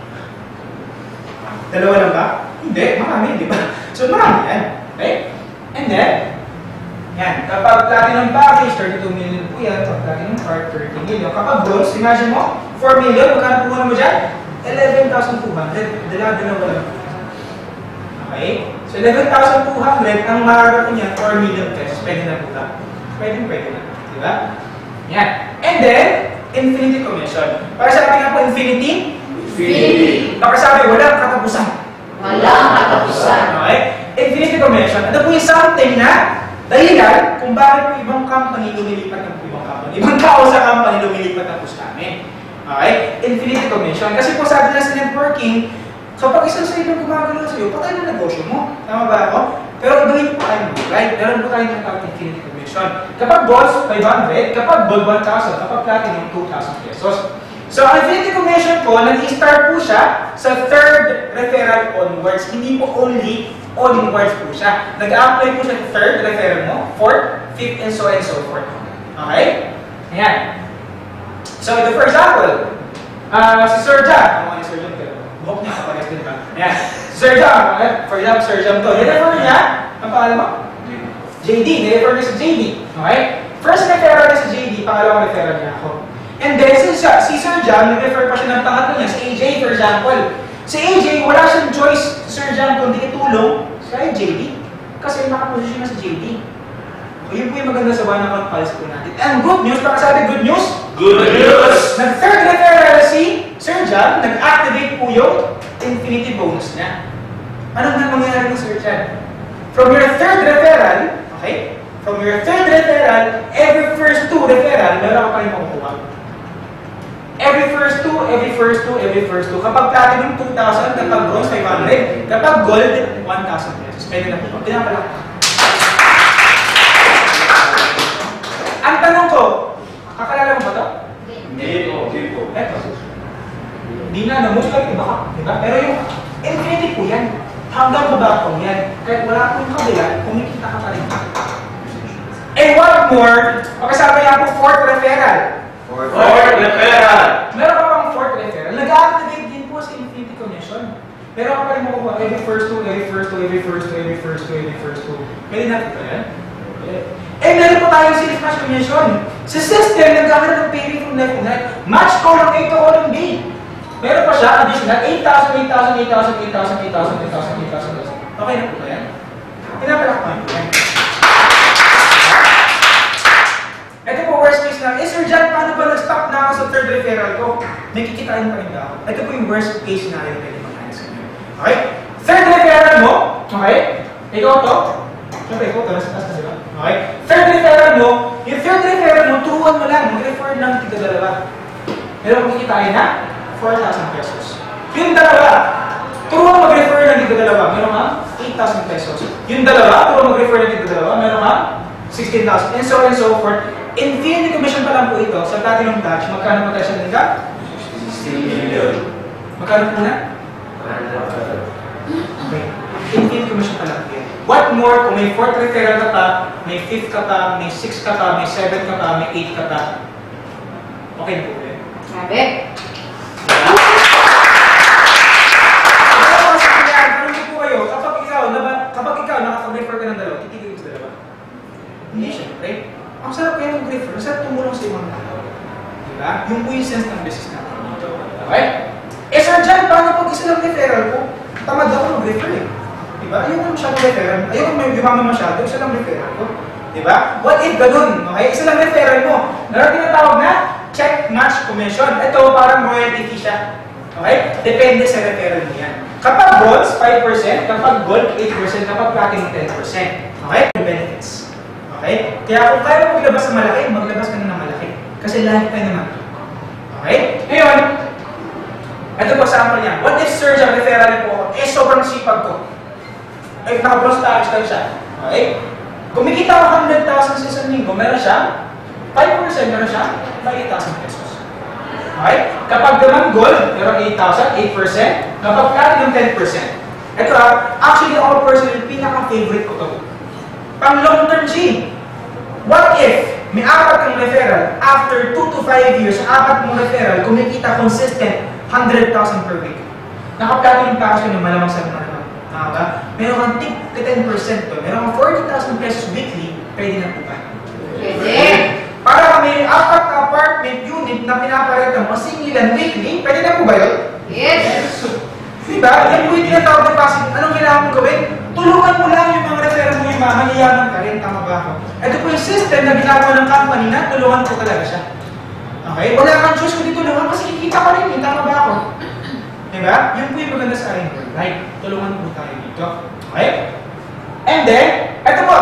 Dalawa lang ba? Hindi, marami, di ba? So marami yan. Okay? And then, yan. Kapag platinum package, thirty-two million po yan. Kapag platinum card, thirty million. Kapag bronze, imagine mo, four million, magkano po mo dyan? eleven thousand two hundred. Dalawa-dalawa lang. Okay? So eleven thousand two hundred, ang makakita niya, four million pesos. Pwede na po ba? Pwede, pwede na. Di ba? Yan. And then, infinity commission. Para sa ating nga po, infinity? Infinity. Baka sabi, walang katapusan. Walang katapusan. Okay? Infinity commission. Ito po yung something na dahilan kung bakit po ibang company lumilipat ng ibang company. Ibang tao sa company lumilipat ng po sa amin. Okay? Infinity commission. Kasi po sabi na sa networking, kapag isang sa ibang gumagalaw sa iyo, patay na negosyo mo. Tama ba ako? Pero ibahin po tayo ng right? Meron po tayo ng tawag infinity commission. Kapag bonds, five hundred. Kapag gold, one thousand. Kapag platinum, two thousand pesos. So, ang infinity commission po, nag-start po siya sa third referral onwards. Hindi po only onwards po siya. Nag-apply po siya sa third referral mo, fourth, fifth, and so and so forth. Okay? Ayan. So, ito for example, uh, si Sir Jack, ano ni Sir Jack? Buhok niya, kapares din ba? Ayan. Si Sir Jack, for example, Sir Jack to. Nirefer niya, ang pangalan mo? J D. Nirefer niya sa J D. Okay? First referral niya sa J D, pangalawang referral niya ako. And then, si, si Sir John, nag-refer pa siya ng pangatlo niya, si A J, for example. Si A J, wala siyang choice, Sir John, kundi itulong kay J D. Kasi nakaposisyon na sa J D. O yun po yung maganda sa one account policy po natin. And good news, baka sabi good news? Good news! Nag-third referral si Sir John, nag-activate po yung infinity bonus niya. Ano na mangyayari ng Sir John? From your third referral, okay? From your third referral, every first two referral, meron ka pa rin makukuha. Every first two, every first two, every first two. Kapag platinum, two thousand. Kapag bronze, five hundred. Kapag gold, one thousand pesos. Pwede na po. Pwede na pala. Ang tanong ko, kakalala mo ba ito? Hindi po, hindi po. Eto. Hindi na, na most likely baka. Diba? Pero yung infinity po yan. Hanggang baba po yan. Kahit wala po yung kabila, kumikita ka pa rin. And what more, makasama niya po fourth referral. Fourth referral. Meron ka pang fourth referral. Nag-activate din po sa infinity commission. Meron ka pa rin makukuha every first two, every first two, every first two, every first two, every first two. Pwede natin ba yan? Eh, meron po tayong sales match commission. Sa system, nagkakaroon ng payment from left to right. Match column A to column B. Meron pa siya, additional, eight thousand, eight thousand, eight thousand, eight thousand, eight thousand, eight thousand, eight thousand. Okay na po ba yan? Pinapalakpan po yan. Ito po, worst case lang. Eh, Sir John, paano ba nag-stop na ako sa third referral ko? Nakikitain pa rin ba ako? Ito po yung worst case na rin pwede mag-ayos sa inyo. Okay? Third referral mo, okay? Ikaw to. Siyempre, ikaw to. Nasa taas na, diba? Okay? Third referral mo, yung third referral mo, turuan mo lang. Mag-refer lang tigda dalawa. Pero kung kikitain na, four thousand pesos. Yung dalawa, turuan mag-refer lang tigda dalawa. Meron ka, eight thousand pesos. Yung dalawa, turuan mag-refer lang tigda dalawa. Meron ka, sixteen thousand. And so and so forth. Infinity commission pa lang po ito sa platinum batch. Magkano po tayo siya nila? sixteen million. Magkano po na? Okay. Infinity commission pa lang po yan. What more, kung may fourth referral ka pa, may fifth ka pa, may sixth ka pa, may seventh ka pa, may eighth ka pa. Okay na po yan. Sabi. Kapag ikaw, kapag ikaw nakapag-refer ka ng dalawa, titigil ka sa dalawa. Hindi syempre. Ang sarap kaya mag-refer, ang sarap tumulong sa ibang tao. Diba? Yung po yung sense ng business natin dito. Okay? Eh, Sir John, paano pag isa lang referral ko? Tamad ako mag-refer eh. Diba? Ayaw ko masyadong referral. Ayaw ko may yumaman masyado, isa lang referral ko. Diba? What if ganun? Okay? Isa lang referral mo. Meron tinatawag na check match commission. Ito parang royalty fee siya. Okay? Depende sa referral mo yan. Kapag bronze, five percent. Kapag gold, eight percent. Kapag platinum, ten percent. Okay? Benefits. Okay? Kaya kung kaya mo maglabas ng malaki, maglabas ka na ng malaki. Kasi lifetime naman. Okay? Ngayon, ito po sample niya. What if Sir John referral po ako? Eh, sobrang sipag ko. ay naka-bronze package lang siya. Okay? Kumikita ko one hundred thousand sa isang linggo, meron siya five percent, meron siya eight thousand pesos. Okay? Kapag naman gold, meron eight thousand, eight percent. Kapag platinum, ten percent. Ito ah, actually ako personally, pinaka-favorite ko to. Pang long term G. What if may apat kang referral, after two to five years, apat mong referral, kumikita consistent one hundred thousand per week. Naka-platinum package ka ng malamang sa mga naman. Tama ba? Meron kang tip ka ten percent to. Meron kang forty thousand pesos weekly, pwede na po ba? Pwede. Para may apat na apartment unit na pinaparenta mo singilan weekly, pwede na po ba yun? Yes. Diba? Yan po yung tinatawag na passive. Anong kailangan mong gawin? Tulungan mo lang yung mga referral mo yung mga maniyaman ka rin. Tama ba ako? Ito po yung system na ginagawa ng company na tulungan ko talaga siya. Okay? Wala kang choice kundi tulungan kasi kikita ka rin. Tama ba ako? Diba? Yun po yung maganda sa akin. Right? Tulungan po tayo dito. Okay? And then, ito po.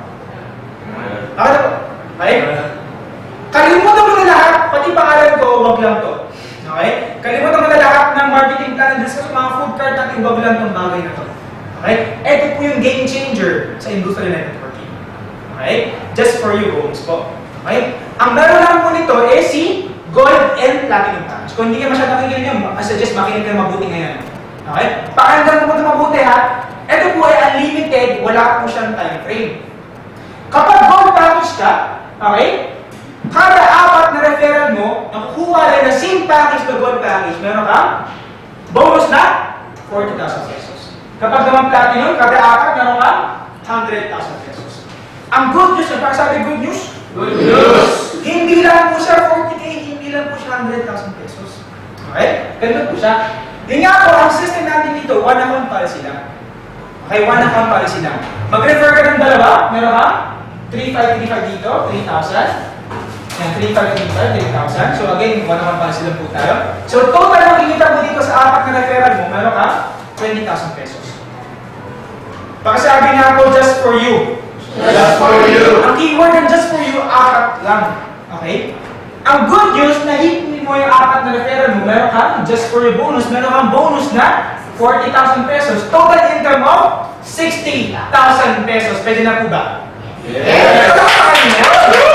Okay po. Okay? Kalimutan mo na lahat, pati pangalan ko, wag lang to. Okay? Kalimutan mo na lahat ng marketing plan and discuss mga food cart natin, wag lang tong bagay na to. Okay? Ito po yung game changer sa industrial networking. Okay? Just for you, homes po. Okay? Ang meron lang po nito is si gold and platinum package. Kung hindi kayo masyadong nakikinig nyo, I suggest makinig kayo mabuti ngayon. Okay? Pakinggan mo ito mabuti ha. Ito po ay unlimited, wala po siyang time frame. Kapag gold package ka, okay? Kada apat na referral mo, nakukuha rin na same package na gold package, meron kang bonus na forty thousand pesos. Kapag naman platinum, kada apat meron kang one hundred thousand pesos. Ang good news, yung sabi good news? Good news. Hindi lang po siya forty K, hindi lang po siya one hundred thousand pesos. Okay? Ganun po siya. Di nga po, ang system natin dito, one account policy lang. Okay, one account policy lang. Mag-refer ka ng dalawa, meron ka three five three five dito, three thousand. Yan, three five three five, three thousand. So again, one account policy lang po tayo. So total na makikita mo dito sa apat na referral mo, meron ka twenty thousand pesos. Pagkasabi nga po, just for you. Just for you. Ang keyword ng just for you, apat lang. Okay? Ang good news, na hit mo yung apat na referral mo, meron ka just for your bonus, meron kang bonus na forty thousand pesos. Total income of sixty thousand pesos. Pwede na po ba? Yes. Ito pa kayo.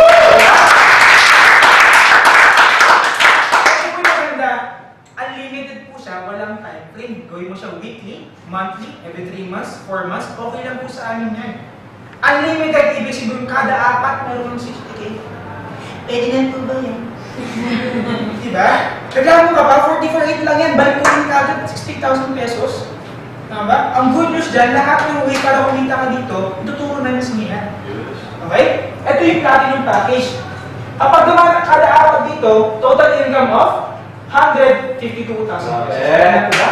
Unlimited po siya, walang time frame. Gawin mo siya weekly, monthly, every three months, four months, okay lang po sa amin yan. Unlimited, ibig sabihin kada apat meron ng sixty K. Pwede na po ba yan? Diba? Reklamo ka pa, forty for eight lang yan, balik mo rin kagad sixty thousand pesos. Tama ba? Ang good news dyan, lahat ng way para kumita ka dito, ituturo na niya sa niya. Okay? Ito yung platinum package. Kapag naman kada apat dito, total income of one hundred fifty-two thousand pesos. Ano po ba?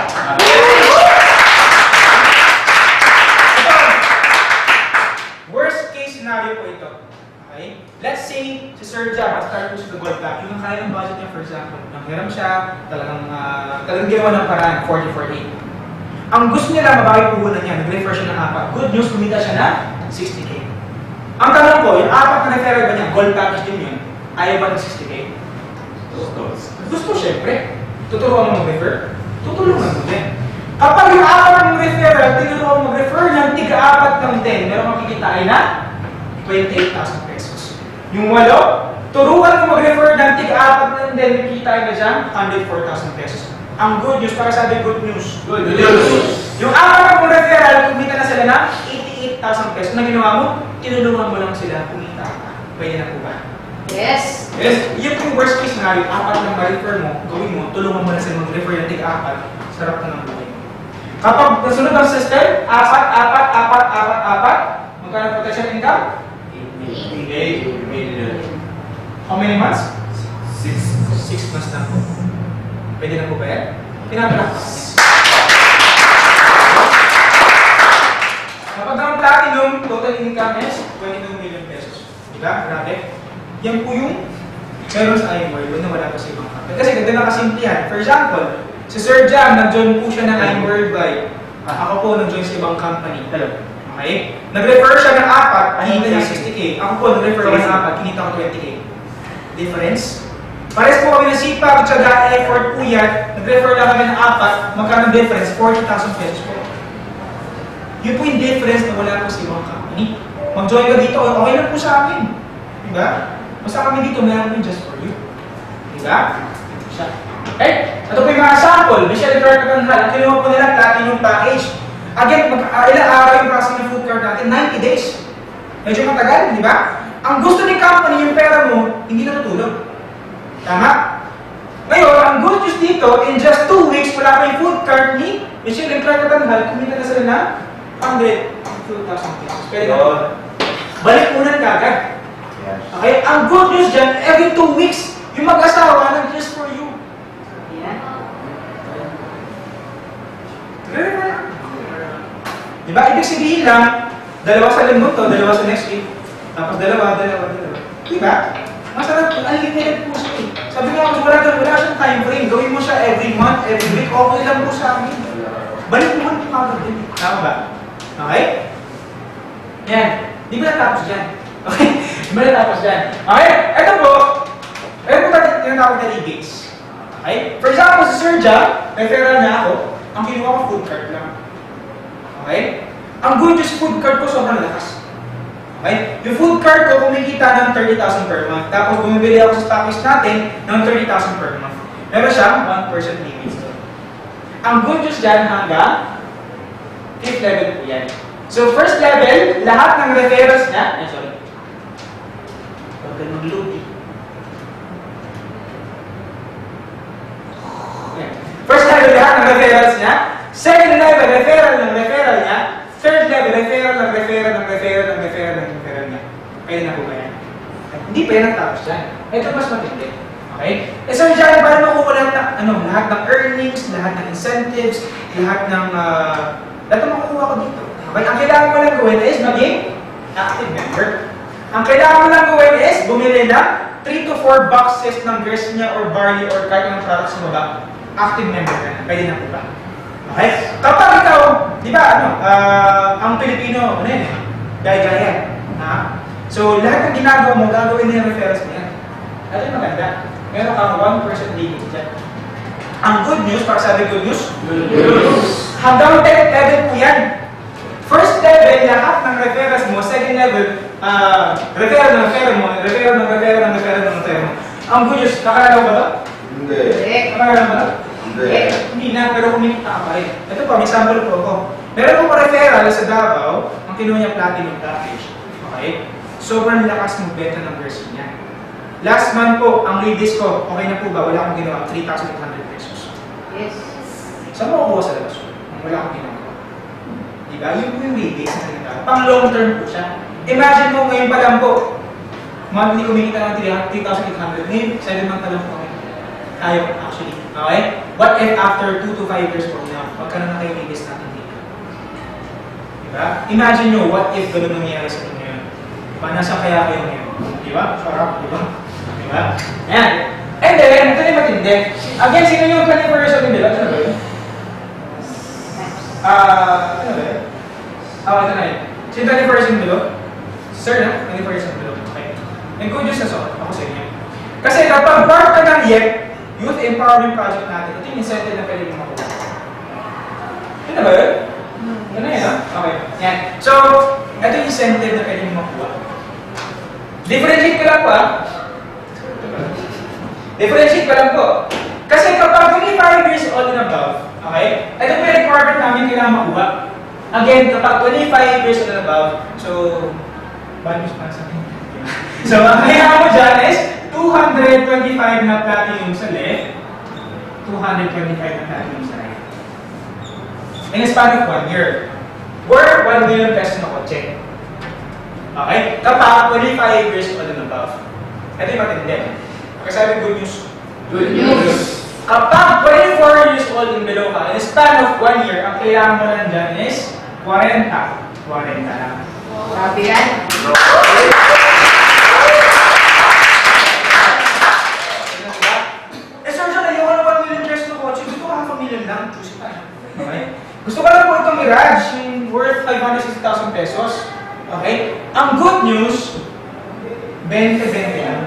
Worst case scenario po ito. Okay? Let's say, si Sir Jam, start po sa gold pack. Yung kaya ng budget niya, for example, nanghiram siya, talagang, uh, talagang ginawa ng paraan, forty for eight. Ang gusto niya lang, mabagay puhunan niya, nag-refer siya ng apat. Good news, kumita siya na sixty K. Ang tanong ko, yung apat na referral ba niya, gold package din yun, ayaw ba ng sixty K? Gusto, syempre. Tuturuan mo mag-refer? Tutulungan mo din. Kapag yung apat ng referral, tinuruan mo mag-refer ng tiga-apat ng ten, meron makikitain na twenty-eight thousand pesos. Yung walo, turuan mo mag-refer ng tiga-apat ng ten, makikitain na dyan, one hundred four thousand pesos. Ang good news, para sabi good news. Good news. Yung apat ng referral, kumita na sila na eighty-eight thousand pesos. Na ginawa mo, tinulungan mo lang sila, kumita ka. Pwede na po ba? Yes. Yes, yun yung worst case scenario, apat lang ma-refer mo, gawin mo, tulungan mo na sila mag-refer yung tig-apat, sarap na ng buhay mo. Kapag nasunod ang system, apat, apat, apat, apat, apat, magkano potential income? eight million. How many months? Six. Six months na po. Pwede na po ba yan? Pinapalakpas. Kapag ang platinum, total income is twenty-two million pesos. Diba? Grabe. Yan po yung meron sa iWorld, na wala pa sa ibang company. Kasi ganda na kasimplihan. For example, si Sir Jam, nag-join po siya ng iWorld by, uh, ako po nag-join sa ibang company. Hello. Okay? Nag-refer siya ng apat, kinita niya sixty K. Ako po nag-refer siya ng apat, kinita ko twenty K. Difference? Pares po kami ng sipag, tsaga, effort po yan. Nag-refer lang kami ng apat, magkano difference? forty thousand pesos po. Yun po yung difference na wala po sa ibang company. Mag-join ka dito, okay lang po sa akin. Diba? Basta kami dito, meron po just for you. Diba? Siya. Okay? Ito po yung mga sample. Michelle Carter Hall. Ang kinuha po nila, platinum package. Again, mag, uh, ilang araw yung process ng food card natin? ninety days. Medyo matagal, di ba? Ang gusto ng company, yung pera mo, hindi natutulog. Tama? Ngayon, ang good news dito, in just two weeks, wala pa yung food cart ni Michelle and Clark Katanghal, kumita na sila na one hundred two thousand pesos. Pwede ka. Balik muna kagad. Okay? Ang good news dyan, every two weeks, yung mag-asawa na just for you. Diba? Ibig sabihin lang, dalawa sa linggo to, dalawa sa next week. Tapos dalawa, dalawa, dalawa. Diba? Masarap po, unlimited po siya eh. Sabi nga, wala, wala siyang time frame. Gawin mo siya every month, every week, okay lang po sa amin. Balik mo lang kagad din. Tama ba? Okay? Yan. Di ba natapos dyan? Okay? Di ba natapos dyan? Okay? Ito po, ito po tayo tinatawag na rebates. Okay? For example, si Sir Ja, referral niya ako, ang kinuha ko food cart lang. Okay? Ang good news food cart ko sobrang lakas. Okay? Yung food cart ko kumikita ng thirty thousand per month. Tapos bumibili ako sa stockist natin ng thirty thousand per month. Meron siya one percent limit. Ang good news dyan hanggang fifth level po yan. So first level, lahat ng referrals niya, ay sorry. Huwag ka mag-load eh. First level, lahat ng referrals niya. Second level, referral ng referral niya. Third level, referral ng referral ng referral ng referral ng referral niya. Kaya na po ba yan? Hindi pa yan ang tapos dyan. Ito mas matindi. Okay? Eh so dyan, paano makuha lahat ng, ano, lahat ng earnings, lahat ng incentives, lahat ng, uh, lahat ng makukuha ko dito. Okay? Ang kailangan mo lang gawin is maging active member. Ang kailangan mo lang gawin is bumili na three to four boxes ng Gresnia or barley or kahit anong products sa baba. Active member ka na. Pwede na po ba? Okay? Kapag ikaw, di ba, ano, uh, ang Pilipino, ano yun eh, gaya-gaya. Ha? So, lahat ng ginagawa mo, gagawin niya yung referrals mo yan. Ito yung maganda. Meron kang one percent limit dyan. Ang good news, para sabi good news, good news. Hanggang tenth level po yan. First level, lahat ng referrals mo. Second level, uh, referral ng referral mo, referral ng referral ng referral ng referral mo. Ang good news, kakalalaw ba ito? Hindi. Kakalalaw ba ito? Hindi. Hindi na, pero kumikita ka pa rin. Ito po, may sample po ako. Meron po referral sa Davao, ang kinuha niya platinum package. Okay? Sobrang lakas ng beta ng version niya. Last month po, ang release ko, okay na po ba? Wala akong ginawa, three thousand eight hundred pesos. Yes. Saan mo kukuha sa labas? Wala akong ginawa. Diba? Yun po yung release na sinatawag. Pang long term po siya. Imagine mo ngayon pa lang po, monthly kumikita ng three thousand eight hundred. Ngayon, seven months na lang po kami. Ayaw, actually. Okay? What if after two to five years from now, magkaroon na kayo release natin dito? Diba? Imagine nyo, what if gano'n nangyayari sa inyo ngayon? Diba? Nasa kaya kayo ngayon? Diba? Sarap, diba? Diba? Ayan. And then, ito yung matindi. Again, sino yung twenty-first of nila? Ano ba yun? Ah, ano ba yun? Ah, ito na yun. Sino twenty-first of nila? Sir, na? twenty-first of nila. Okay. And good news na so, ako sa inyo. Kasi kapag part ka ng Y E P, Youth Empowerment Project natin, ito yung incentive na pwede yung makuha. Ano ba yun? Ano yun, ha? Okay. Yan. So, ito yung incentive na pwede yung makuha. Differentiate ko lang po, ha? Differentiate ko lang po. Kasi kapag twenty-five years old and above, okay, ito po yung requirement namin kailangan makuha. Again, kapag twenty-five years old and above, so, bad news pa sa akin. So, ang kailangan mo dyan is two hundred twenty-five na platinum sa left, two hundred twenty-five na platinum sa right. In a span of one year, worth one million pesos na kotse. Okay? Kapag twenty-five years old and above. Ito yung matindi. Kasi sabi good news. Good news. Kapag twenty-four years old and below ka, in a span of one year, ang kailangan mo lang dyan is forty. forty lang. Sabi yan. Eh, sir, sir, ayoko na one million pesos na kotse. Gusto ko half a million lang. Choose pa. Okay? Gusto ko lang po itong Mirage, yung worth five hundred sixty thousand pesos. Okay? Ang good news, twenty twenty lang.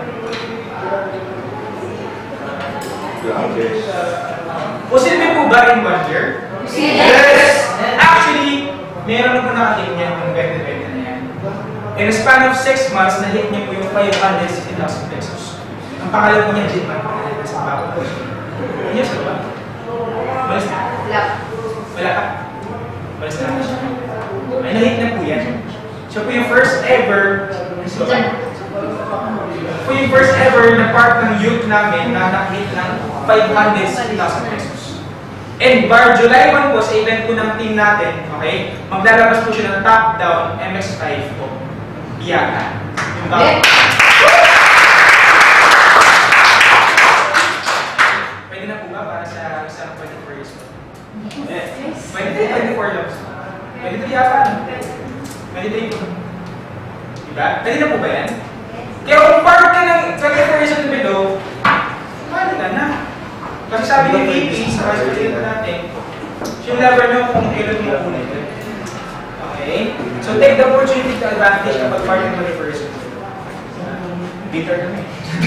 Posible po ba in one year? Yes. Actually, meron na po nakating niya yung twenty twenty na yan. In a span of six months, na-hit niya po yung five hundred sixty thousand pesos. Ang pangalan po niya, Jim Man. Sa bago po siya. Yes, ano ba? Balas na? Wala. Wala ka? Balas na siya. Ay, na-hit na po yan. Siya po yung first ever, so, po yung first ever na part ng youth namin na na-hit ng five hundred sixty thousand pesos. And bar July first po sa event po ng team natin, okay, maglalabas po siya ng top-down M X five po. Iyaka. Yung ba? Yeah. Pwede na po ba para sa isang twenty-four years po? Yes. Pwede din, twenty-four lang. Pwede din yata. Pwede din po. Diba? Pwede na po ba yan? Kaya kung part ka ng twenty-four years and below, mahal ka na. Kasi sabi ni P P sa hospital natin, she'll never know kung kailan mo kunin. Okay? So take the opportunity to advantage kapag part ng twenty-four years and below. Bitter kami.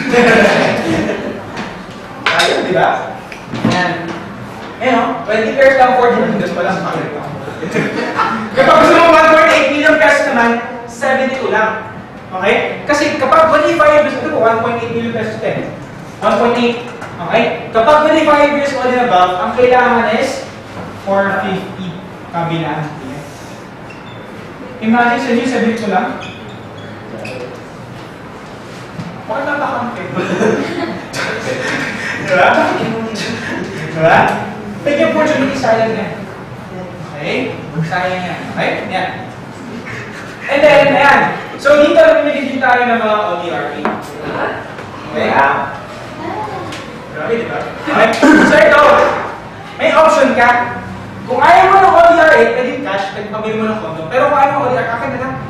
Ayun, di ba? Yan. Ayan o, twenty pairs lang, forty minutes pa lang. Kapag gusto mo one point eight million pesos naman, seventy-two lang. Okay? Kasi kapag twenty-five years old, one point eight million pesos din. one point eight. Okay? Kapag twenty-five years old and above, ang kailangan is four fifty kabilaan. Imagine sa inyo, sabihin ko lang. Bakit natakampi? Diba? Diba? Take yung opportunity, sayang yan. Okay? Sayang yan. Okay? Yan. And then, ayan. So, dito namimigay din tayo ng mga O D R P. Okay? Grabe, di ba? Okay? So, ito. May option ka. Kung ayaw mo ng O D R A, pwede cash, pwede pabili mo ng condo. Pero kung ayaw mo ng O D R, akin na lang.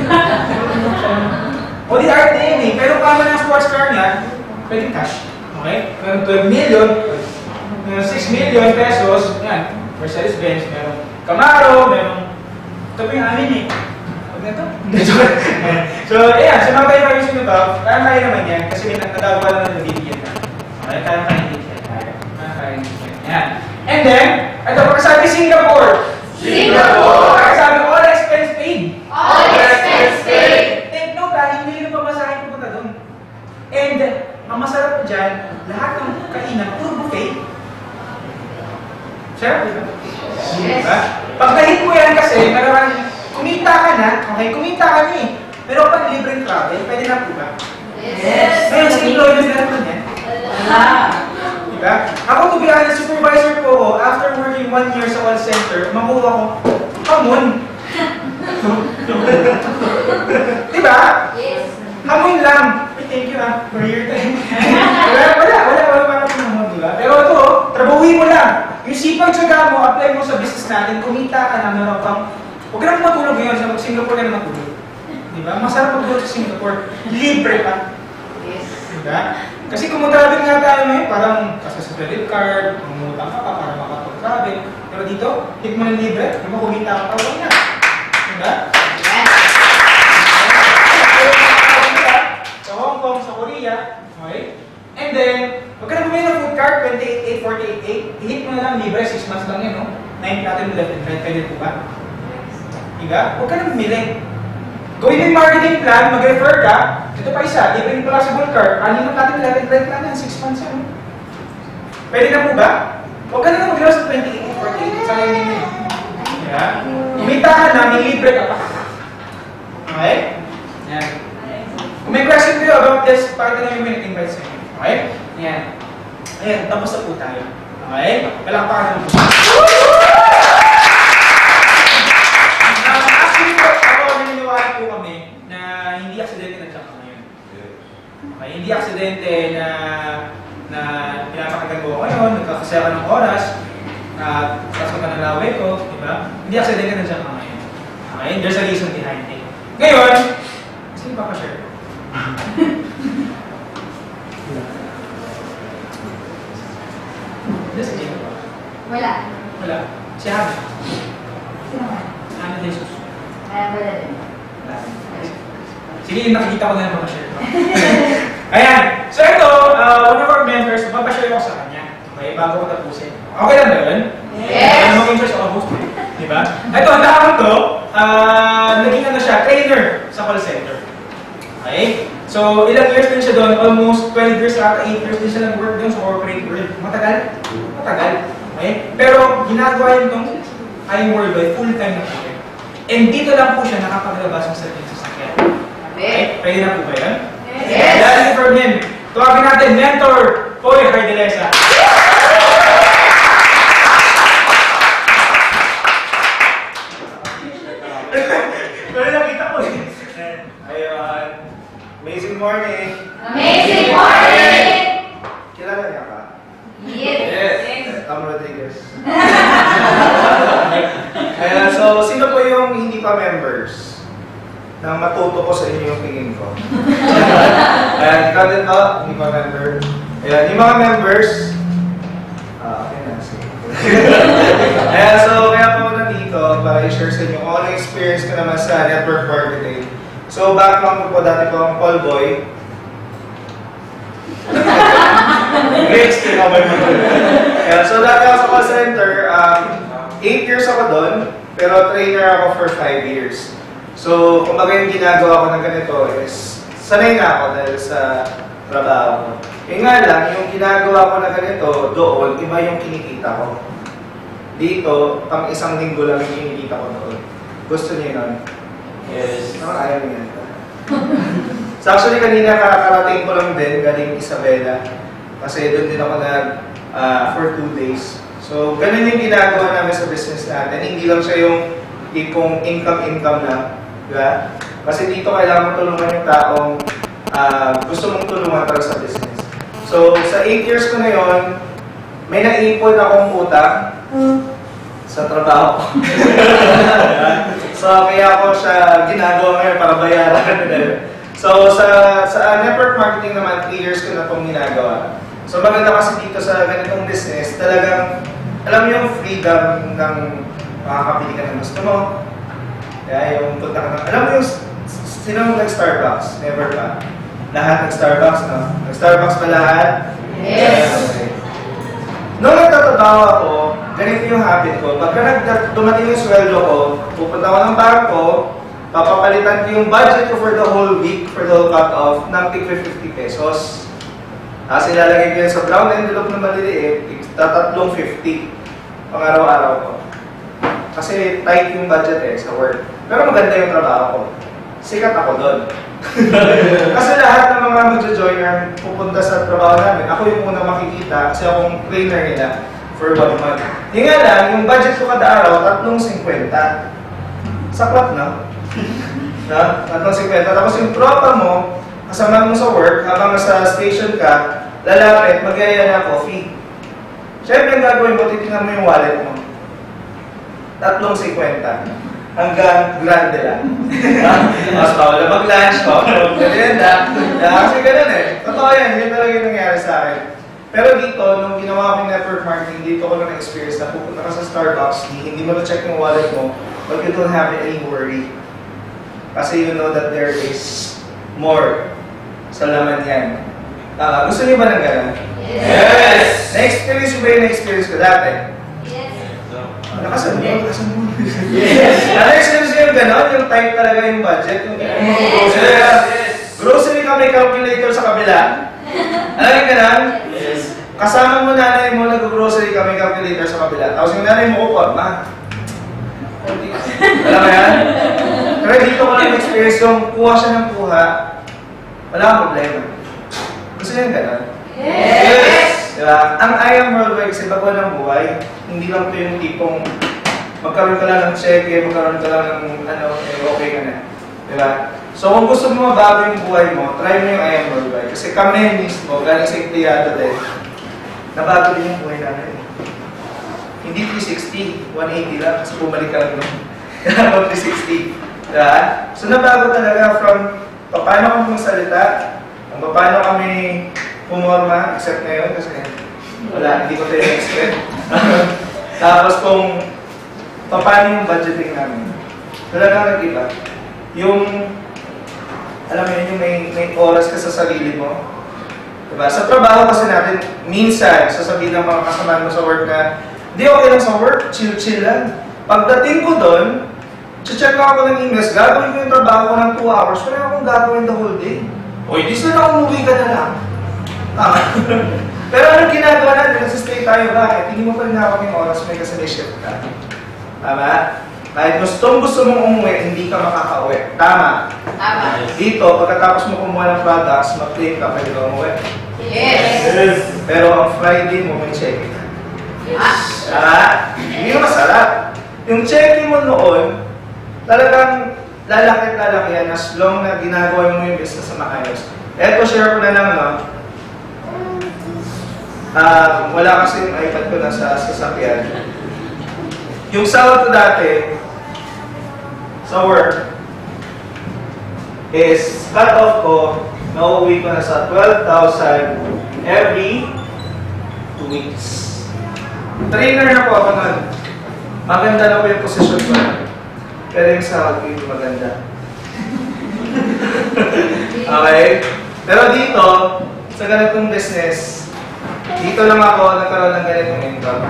O D R din eh. Pero kung ayaw mo ng sports car niya, pwede cash. Okay? Meron twelve million, six million pesos, yan. Mercedes-Benz, meron Camaro, meron... Ito po yung amin eh. Huwag na ito. So, ayan. So, mga tayo kayo sino ba? Kaya-kaya naman yan. Kasi may nagtatawa lang ng bibigyan ka. Okay? Kaya-kaya bibigyan. Kaya-kaya bibigyan. Yan. And then, ito, pagkasabi Singapore. Singapore. Pagkasabi all expense paid. All expense paid. Take note ha, hindi nyo pamasahin pupunta doon. And, ang masarap po dyan, lahat ng kainan, puro buffet. Sir, di ba? Yes. Diba? Pag nahit mo yan kasi, maraming kumita ka na, okay, kumita ka na eh. Pero pag libreng travel, pwede na po ba? Yes. Ngayon, sa employment na naman yan. Wala. Diba? Ako, to be honest, supervisor po ako, after working one year sa call center, makuha ko, hamon. Diba? Yes. Hamon lang. Ay, thank you ah, for your time. wala, wala, wala, wala, wala po naman, diba? Pero ito, trabahuin mo lang. Yung sipag tsaga mo, apply mo sa business natin, kumita ka na, meron kang, huwag ka naman matulog ngayon, sa Singapore ka na matulog. Diba? Masarap matulog sa Singapore. Libre ka. Yes. Diba? Kasi kung mag-travel nga tayo ngayon, parang kasi sa credit card, umutang ka pa para makapag-travel. Pero dito, hit mo ng libre, yung makumita ka pa, wala na. Diba? Sa Hong Kong, sa Korea, okay? And then, wag ka na bumili ng food cart, twenty-eight eight, forty-eight eight, i-hit mo na lang libre, six months lang yan, no? nine natin left and right, pwede po ba? Diba? Huwag ka na bumili. Gawin mo yung marketing plan, mag-refer ka, ito pa isa, libre yung possible card, anin natin left and right lang yan, six months yan. Pwede na po ba? Huwag ka na lang mag-refer sa twenty-eight eight, forty-eight, sayang din yun. Diba? Kumita ka na, may libre ka pa. Okay? Yan. Kung may question kayo about this, pakita na yung minute invite sa inyo. Okay? Yan. Ayan, tapos na po tayo. Okay? Palakpakan naman po siya. Um, actually po, ako naniniwala po kami na hindi aksidente na siya ngayon. Okay? Hindi aksidente na na pinapakaganda ko ngayon, nagkakasaya ka ng oras, at sasok ka ng laway ko, di ba? Hindi aksidente na siya ngayon. Okay? There's a reason behind it. Ngayon, sino pa pa-share? This is Wala. Wala. Si Hana. Sino man? Hana Jesus. Ah, wala din. Wala. Sige, yung nakikita ko na yung mga share. Ayan. So ito, uh, one of our members, mapashare ko sa kanya. Okay, bago ko tapusin. Okay lang ba yun? Yes! Ano mag-interest ako host? Di ba? Ito, ang nakakang to, uh, naging ano siya, trainer sa call center. Okay? So, ilang years din siya doon, almost twelve years ata, eight years din siya nag-work doon sa corporate world. Matagal? Matagal. Okay? Pero, ginagawa yun itong I M Worldwide, full-time na project. And dito lang po siya nakapaglabas ng sarili sa sakyan. Okay? Pwede na po ba yan? Yes! Dahil from him, tuwagin natin, Mentor Poy Hardelesa. Pero nakita ko eh. Ayun. Amazing morning. Amazing morning! Kilala niya ka? Yes! Tom Rodriguez. Ayan, so sino po yung hindi pa members? Na matuto ko sa inyo yung tingin ko. Ayan, ikaw din ba? Hindi pa member. Ayan, yung mga members. Ah, okay na. Sige. Ayan, so kaya po nandito para i-share sa inyo kung ano experience ko naman sa network marketing. So, background ko po dati po ang call boy. Next, kinabay mo. Yeah, so, dati ako sa call center. Um, eight years ako doon, pero trainer ako for five years. So, kumbaga yung ginagawa ko ng ganito is, sanay na ako dahil sa trabaho ko. Yung nga lang, yung ginagawa ko na ganito, doon, iba yung kinikita ko. Dito, pang isang linggo lang yung kinikita ko doon. Gusto niyo nun? Yes. No, ayaw niya. So actually kanina kakarating ko lang din galing Isabela kasi doon din ako nag uh, for two days. So ganun yung ginagawa namin sa business natin. Hindi lang siya yung tipong income-income lang. Diba? Kasi dito kailangan mo tulungan yung taong uh, gusto mong tulungan para sa business. So sa eight years ko na yon, may naipon akong utang sa trabaho ko. So, kaya ako siya ginagawa ngayon para bayaran. So, sa sa network marketing naman, three years ko na itong ginagawa. So, maganda kasi dito sa ganitong business, talagang, alam mo yung freedom ng makakapili ka ng gusto mo. Kaya yung punta ka na, alam mo yung, sino mo nag-Starbucks? Never pa. Lahat nag-Starbucks, no? Nag-Starbucks ba lahat? Yes! Okay. Noong nagtatrabaho ako, ganito yung habit ko. Pagka dumating yung sweldo ko, pupunta ako ng bangko, papapalitan ko yung budget ko for the whole week, for the whole cut-off, ng tig fifty pesos. Tapos ilalagay ko yun sa brown envelope na maliliit, tatatlong fifty pang araw-araw ko. Kasi tight yung budget eh sa work. Pero maganda yung trabaho ko. Sikat ako doon. Kasi lahat ng mga magjo-joiner pupunta sa trabaho namin, ako yung unang makikita kasi akong trainer nila for one month. Yung nga lang, yung budget ko kada araw, tatlong cinquenta. Saklap na. Na? Tatlong cinquenta. Tapos yung tropa mo, kasama mo sa work, habang nasa station ka, lalapit, mag-aya na coffee. Siyempre, ang gagawin mo, titignan mo yung wallet mo. Tatlong cinquenta. Hanggang grande lang. Mas bawal na mag-lunch, bawal na mag-merienda. Kasi ganun eh. Totoo yan, yun talaga yung nangyari sa akin. Pero dito, nung ginawa ko yung network marketing, dito ko lang na-experience na pupunta ka sa Starbucks, hindi mo na-check yung wallet mo, but you don't have any worry. Kasi you know that there is more sa laman yan. Uh, gusto niyo ba ng gano'n? Yes! Na-experience mo ba yung na-experience ko dati? Yes! Nakasan mo? Nakasan mo? Yes! Na-experience ko yung gano'n? Yung tight talaga yung budget? Yung Yes! Grocery ka, may calculator sa kabila. Alam yung gano'n? Yes. Kasama mo nanay mo, nag-grocery ka, may calculator sa kabila. Tapos yung nanay mo ko, ma. Alam mo yan? Pero dito ko lang experience yung kuha siya ng kuha, wala kang problema. Gusto niya yung gano'n? Yes! Diba? Ang I am Worldwide kasi bago ng buhay, hindi lang ito yung tipong magkaroon ka lang ng cheque, magkaroon ka lang ng ano, eh, okay ka na. Diba? So kung gusto mo mabago yung buhay mo, try mo yung I am Worldwide. Kasi kami mismo, galing sa Iktiyato din, nabago din yung buhay namin. Hindi three sixty, one eighty lang, kasi bumalik ka lang nun. three sixty. Diba? So nabago talaga from paano kami magsalita, kung paano kami pumorma, except ngayon kasi wala, hindi ko tayo expect. Tapos kung paano yung budgeting namin. Talagang nag-iba. Yung, alam mo yun, yung may, may oras ka sa sarili mo. Diba? Sa trabaho kasi natin, minsan, sasabihin ng mga kasamahan mo sa work na, hindi okay lang sa work, chill-chill lang. Pagdating ko doon, check lang ako ng emails, gagawin ko yung trabaho ko ng two hours, wala akong gagawin the whole day. O, hindi sila na umuwi ka na lang. Ah. Pero anong ginagawa natin? Nagsistay tayo, bakit? Hindi mo pa rin hawak yung oras, may kasi may shift ka. Tama? Kahit gustong gusto mong umuwi, hindi ka makaka-uwi. Tama? Tama. Dito, pagkatapos mo kumuha ng products, mag-claim ka, pwede ka umuwi. Yes. Pero ang Friday mo, may check-in. Yes. Ah, hindi na masarap. Yung check-in mo noon, talagang lalaki-lalaki yan as long na ginagawa mo yung business na maayos. Eto, share ko na lang, no? Uh, wala kasi yung iPad ko na sa sasakyan. Yung sahod ko dati, sa work, is cut off ko, nauwi ko na sa twelve thousand every two weeks. Trainer na po ako nun. Maganda na po yung posisyon ko. Pero yung sahod ko hindi maganda. Okay? Pero dito, sa ganitong business, dito lang ako nagkaroon ng ganitong income.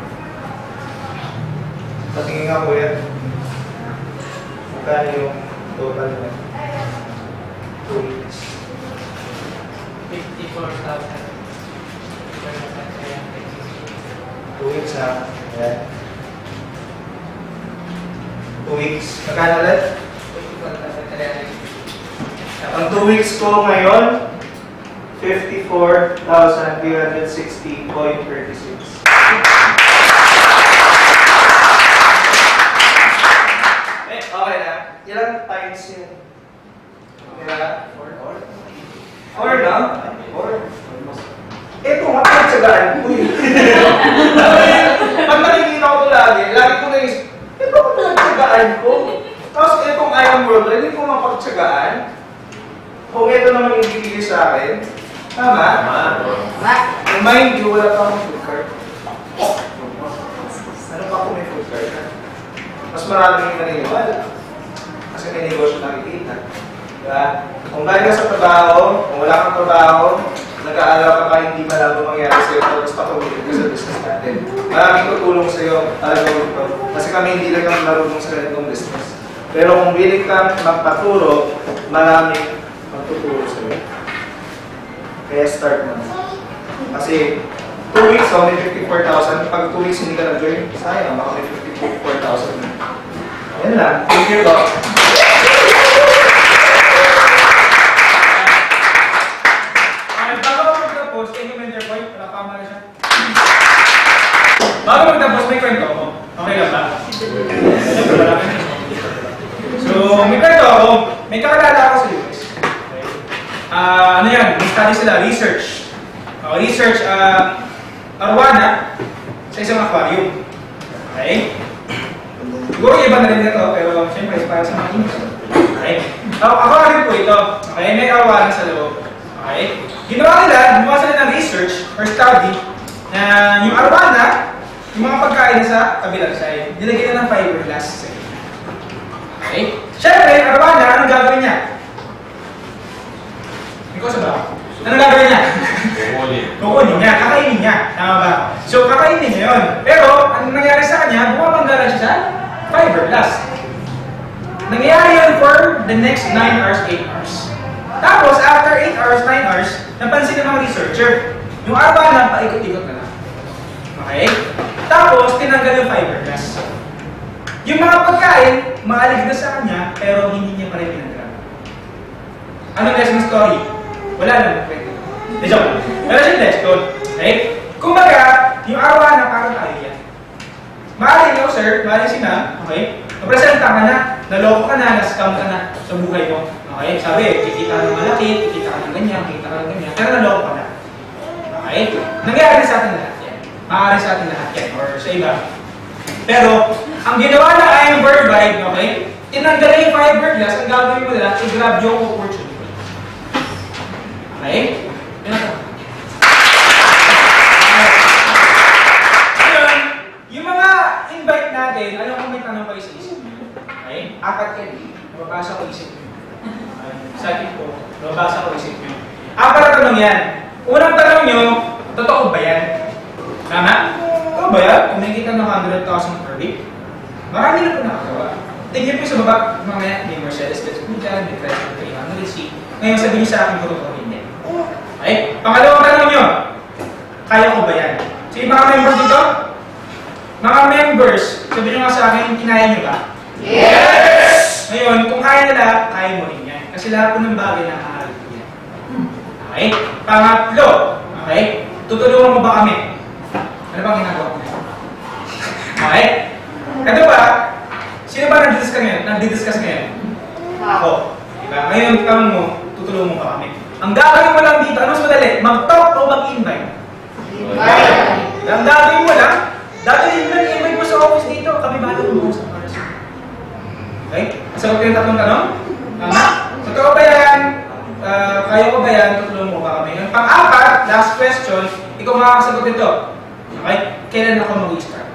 Patingin nga kuya. Magkano yung total na? Two weeks. fifty-four thousand. Two weeks ha. Ayan. Two weeks. Magkano ulit? Ang two weeks ko ngayon, fifty-four thousand three hundred sixty point three six. Eh, okay na. Ilang times yun? Kaya, four? Four lang? Four? Ito nga, pagtsagaan ko eh. Pag nakikita ko ito lagi, lagi ko naisip, ito ko pagtsagaan ko. Tapos itong I am world, hindi ko mapagtsagaan. Kung ito naman yung bibigay sa akin, tama? Tama. And mind you, wala pa akong food cart. Ano pa kung may food cart? Mas marami yung naniniwala. Kasi may negosyo nakikita. Diba? Kung galing ka sa trabaho, kung wala kang trabaho, nag-aaral ka pa, hindi malabo mangyari sa'yo, tapos patuloy ka sa business natin. Maraming tutulong sa'yo, talaga ito. Kasi kami hindi lang kang marunong sa ganitong business. Pero kung willing kang magpaturo, maraming magtuturo sa'yo. Kaya start mo. Kasi two weeks, so may fifty-four thousand. Pag two weeks hindi ka nag-join, sayang, baka may fifty-four thousand. Yan lang. Thank you, Doc. Bago magtapos, may kwento ako. Okay lang ba? So, may kwento ako. May kakilala ako sa U S. Okay. Uh, ano yan? May study sila, research. Uh, research, uh, arwana sa isang aquarium. Okay? Siguro iba na rin ito, pero siyempre, para sa mga inis. Okay? So, aquarium po ito. Okay? May arwana sa loob. Okay? Ginawa nila, gumawa sila ng research or study na yung arwana, yung mga pagkain na sa kabilang side, nilagyan na ng fiberglass sa inyo. Okay? Siyempre, arwana, anong gagawin niya? Ikaw sa ba? Anong gagawin niya? Kukunin. Kukunin niya, kakainin niya. Tama ba? So, kakainin niya yun. Pero, anong nangyari sa kanya, bumabanggalan siya sa fiberglass. Nangyayari yun for the next nine hours, eight hours. Tapos, after eight hours, nine hours, napansin ng mga researcher, yung arwana, paikot-ikot na lang. Okay? Tapos, tinanggal yung fiberglass. Yung mga pagkain, maalig na sa kanya, pero hindi niya pa rin pinagdala. Anong lesson story? Wala lang. Di joke lang. Pero siya lesson. Okay? Kumbaga, yung arwana, parang tayo yan. Maalig mo, sir, maalig si na, okay? Napresenta ka na, naloko ka na, na-scam ka na sa buhay mo. Okay? Sabi, kikita ng malaki, kikita ka ng ganyan, kikita ka ng ganyan, pero naloko ka na. Okay? Nangyari sa atin lahat. Maaari sa atin lahat yan, or sa iba. Pero, ang ginawa na Iron Bird Ride, okay? Tinanggal yung fiberglass, ang gagawin mo nila, i-grab yung opportunity. Okay? Yun na ito. Ngayon, yung mga invite natin, alam kung may tanong kayo sa isip nyo. Okay? Apat yan, nababasa ko isip nyo. Okay? Sa akin po, nababasa ko isip nyo. Apat na tanong yan. Unang tanong nyo, totoo ba yan? Tama? Ano ba yan? Kumikita ng one hundred thousand per week? Marami na po nakagawa. Tingnan po sa baba, mamaya may Mercedes Benz po dyan, may Chrysler three hundred C. Ngayon sabihin niyo sa akin kung totoo hindi. Okay? Pangalawang tanong nyo, kaya ko ba yan? So yung mga members dito, mga members, sabihin nyo nga sa akin, kinaya nyo ba? Yes! Ngayon, kung kaya nila, kaya mo rin yan. Kasi lahat po ng bagay na nakahal ko yan. Okay? Pangatlo, okay? Tutulungan mo ba kami? Ano bang ginagawa ko? Okay? Ito ba, sino ba nag-discuss ngayon? Nag-discuss ngayon? Ako. Diba? Ngayon, tanong mo, tutulungan mo ba kami? Ang gagawin mo lang dito, ano mas madali? Mag-talk o mag-invite? Invite! Ang gagawin mo lang, dati invite mo sa office dito, kami ba ito mo sa para sa okay? Sagot ko yung tatlong tanong? Tama? Totoo ba yan? Uh, kaya ko ba yan? Tutulungan mo ba kami? Yung pang-apat, last question, ikaw makakasagot nito. Okay? Kailan ako mag-start?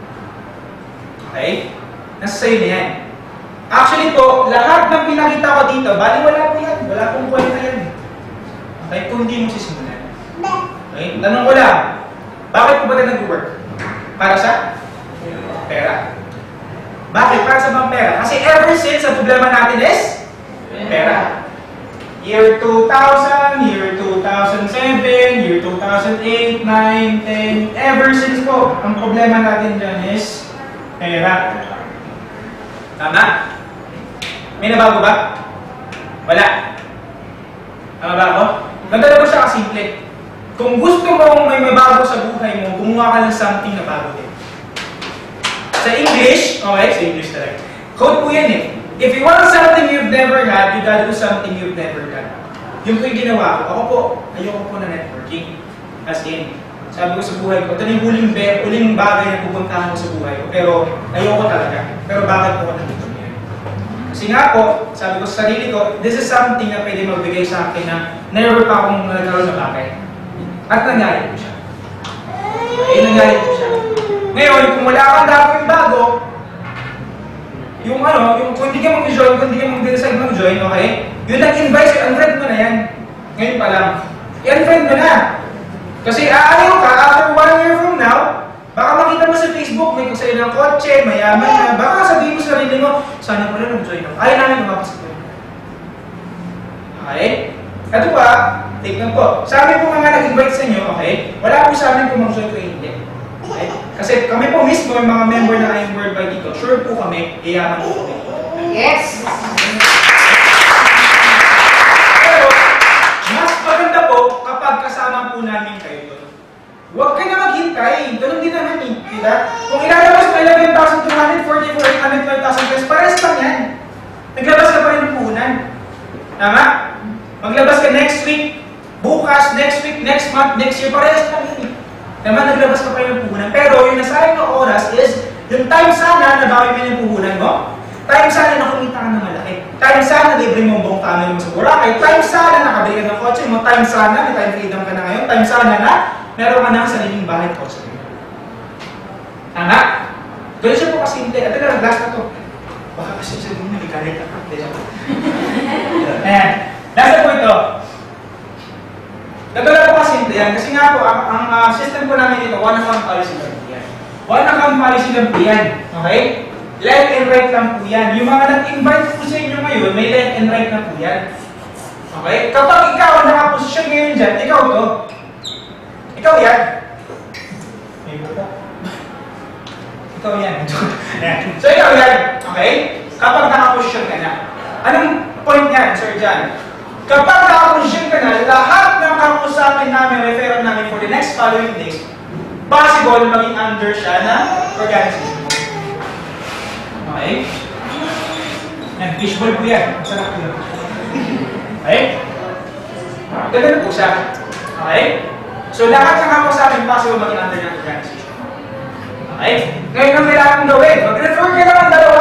Okay? Nasa sa'yo na yan. Actually po, lahat ng pinakita ko dito, bali wala po yan. Wala pong kwenta yan. Okay? Kung hindi mo sisimulan. Okay? Tanong ko lang, bakit po ba tayo nag-work? Para sa? Pera. Bakit? Para sa bang pera? Kasi ever since, ang problema natin is pera. Year two thousand, year two thousand seven, year two thousand eight, nine, ten, ever since po, ang problema natin dyan is pera. Tama? May nabago ba? Wala. Tama ba ako? Ganda na ba siya kasimple? Kung gusto mong may mabago sa buhay mo, gumawa ka ng something na bago din. Sa English, okay, sa English talaga. Quote po yan eh. If you want something you've never had, you gotta do something you've never done. Yung po yung ginawa ko. Ako po, ayoko po na networking. As in, sabi ko sa buhay ko, ito na yung huling, huling bagay na pupuntahan ko sa buhay ko. Pero ayoko talaga. Pero bakit po ako nandito ngayon? Kasi nga po, sabi ko sa sarili ko, this is something na pwede magbigay sa akin na never pa akong nagkaroon na bagay. At nangyari po siya. Ay, nangyari po siya. Ngayon, kung wala kang gagawin bago, yung ano, yung kung hindi ka mag-join, kung hindi ka mag-decide mag-join, okay? Yun ang invite sa'yo, unfriend mo na yan. Ngayon pa lang. I-unfriend mo na. Kasi aayaw ka, after one year from now, baka makita mo sa Facebook, may kusay ng kotse, mayaman na, baka sabihin mo sa sarili mo, sana pala nag-join ako. Ayaw namin lumapasok ko. Okay? Ito pa, tignan po. Sa amin po mga nag-invite sa inyo, okay? Wala po sa amin kung mag-join ko hindi. Okay? Kasi kami po mismo, yung mga member na I M Worldwide dito, sure po kami, iyaman po kami. Yes! Pero, mas maganda po kapag kasama po namin kayo doon. Huwag ka na maghintay. Ganun din naman eh. Diba? Kung ilalabas mo eleven thousand two hundred forty-four, eight hundred twelve thousand pesos, pares lang yan. Naglabas ka pa rin ng puhunan. Tama? Maglabas ka next week, bukas, next week, next month, next year, parehas lang yun eh. Tama, naglabas ka pa rin ng puhunan. Pero yung nasayang ng oras is, yung time sana na bawi mo yung puhunan mo, time sana na kumita ka ng malaki. Time sana libre mo ang buong family mo sa Boracay. Time sana nakabili ka ng kotse mo. Time sana may time freedom ka na ngayon. Time sana na meron ka ng sariling bahay ko sa iyo. Tama? Ganun siya po kasimple. At ito, last na to. Baka kasi siya din nagagalit ako. Ayan. Last na po ito. Nagala po kasimple yan. Kasi nga po, ang, ang uh, system po namin dito, one account policy lang po yan. One account policy lang po yan. Okay? Left and right lang po yan. Yung mga nag-invite po sa inyo ngayon, may left and right na po yan. Okay? Kapag ikaw ang nakaposisyon ngayon dyan, ikaw to. Ikaw yan. May buka. Ikaw yan. So ikaw yan. Okay? Kapag nakaposisyon ka na. Anong point yan, Sir John? Kapag nakaposisyon ka na, lahat ng kakusapin namin, referral namin for the next following days, possible maging under siya na organization. Okay? Yan, fishball po yan. Masarap po yan. Okay? Ganun po siya. Okay? So, lahat ng ako sa akin possible maging under ng organization. Okay? Ngayon ang kailangan mong gawin. Mag-refer ka lang ang dalawa.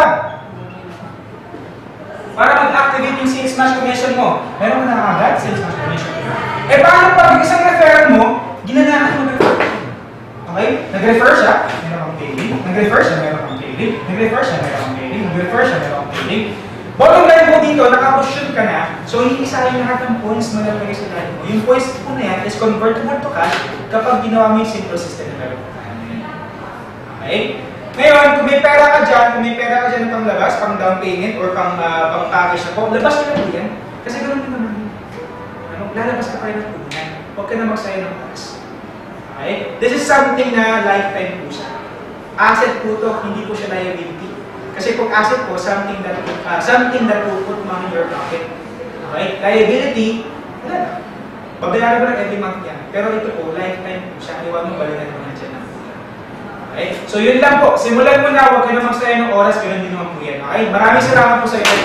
Para mag-activate yung sales match commission mo. Meron ka na agad, sales match commission. Eh, paano pag isang referral mo, ginanahan mo mag-refer? Okay? Nag-refer siya, meron kang payday. Nag-refer siya, meron kang payday. Nag-refer siya, meron kang payday. Nag-refer siya, meron kang payday. Bottom line mo dito, nakaposisyon ka na, so iisa-isahin lahat ng points mo na lagay sa line mo. Yung points po na yan is convertible to cash kapag ginawa mo yung simple system na meron. Okay? Ngayon, kung may pera ka dyan, kung may pera ka dyan ng panglabas, pang down payment or pang, uh, pang package na po, labas nyo na po yan. Kasi ganoon din naman yun. Ano, lalabas ka pa rin ng punan. Huwag ka na magsaya ng tax. Okay? This is something na lifetime po siya. Asset po to, hindi po siya liability. Kasi kung asset po, something that uh, something that will put money in your pocket. Okay? Liability, wala na. Babayaran mo lang every month yan. Pero ito po, lifetime po siya. Iwan mo balikan mo na dyan. Okay? So yun lang po. Simulan mo na, huwag ka na magsaya ng oras, pero hindi naman po yan. Okay? Maraming salamat po sa inyo.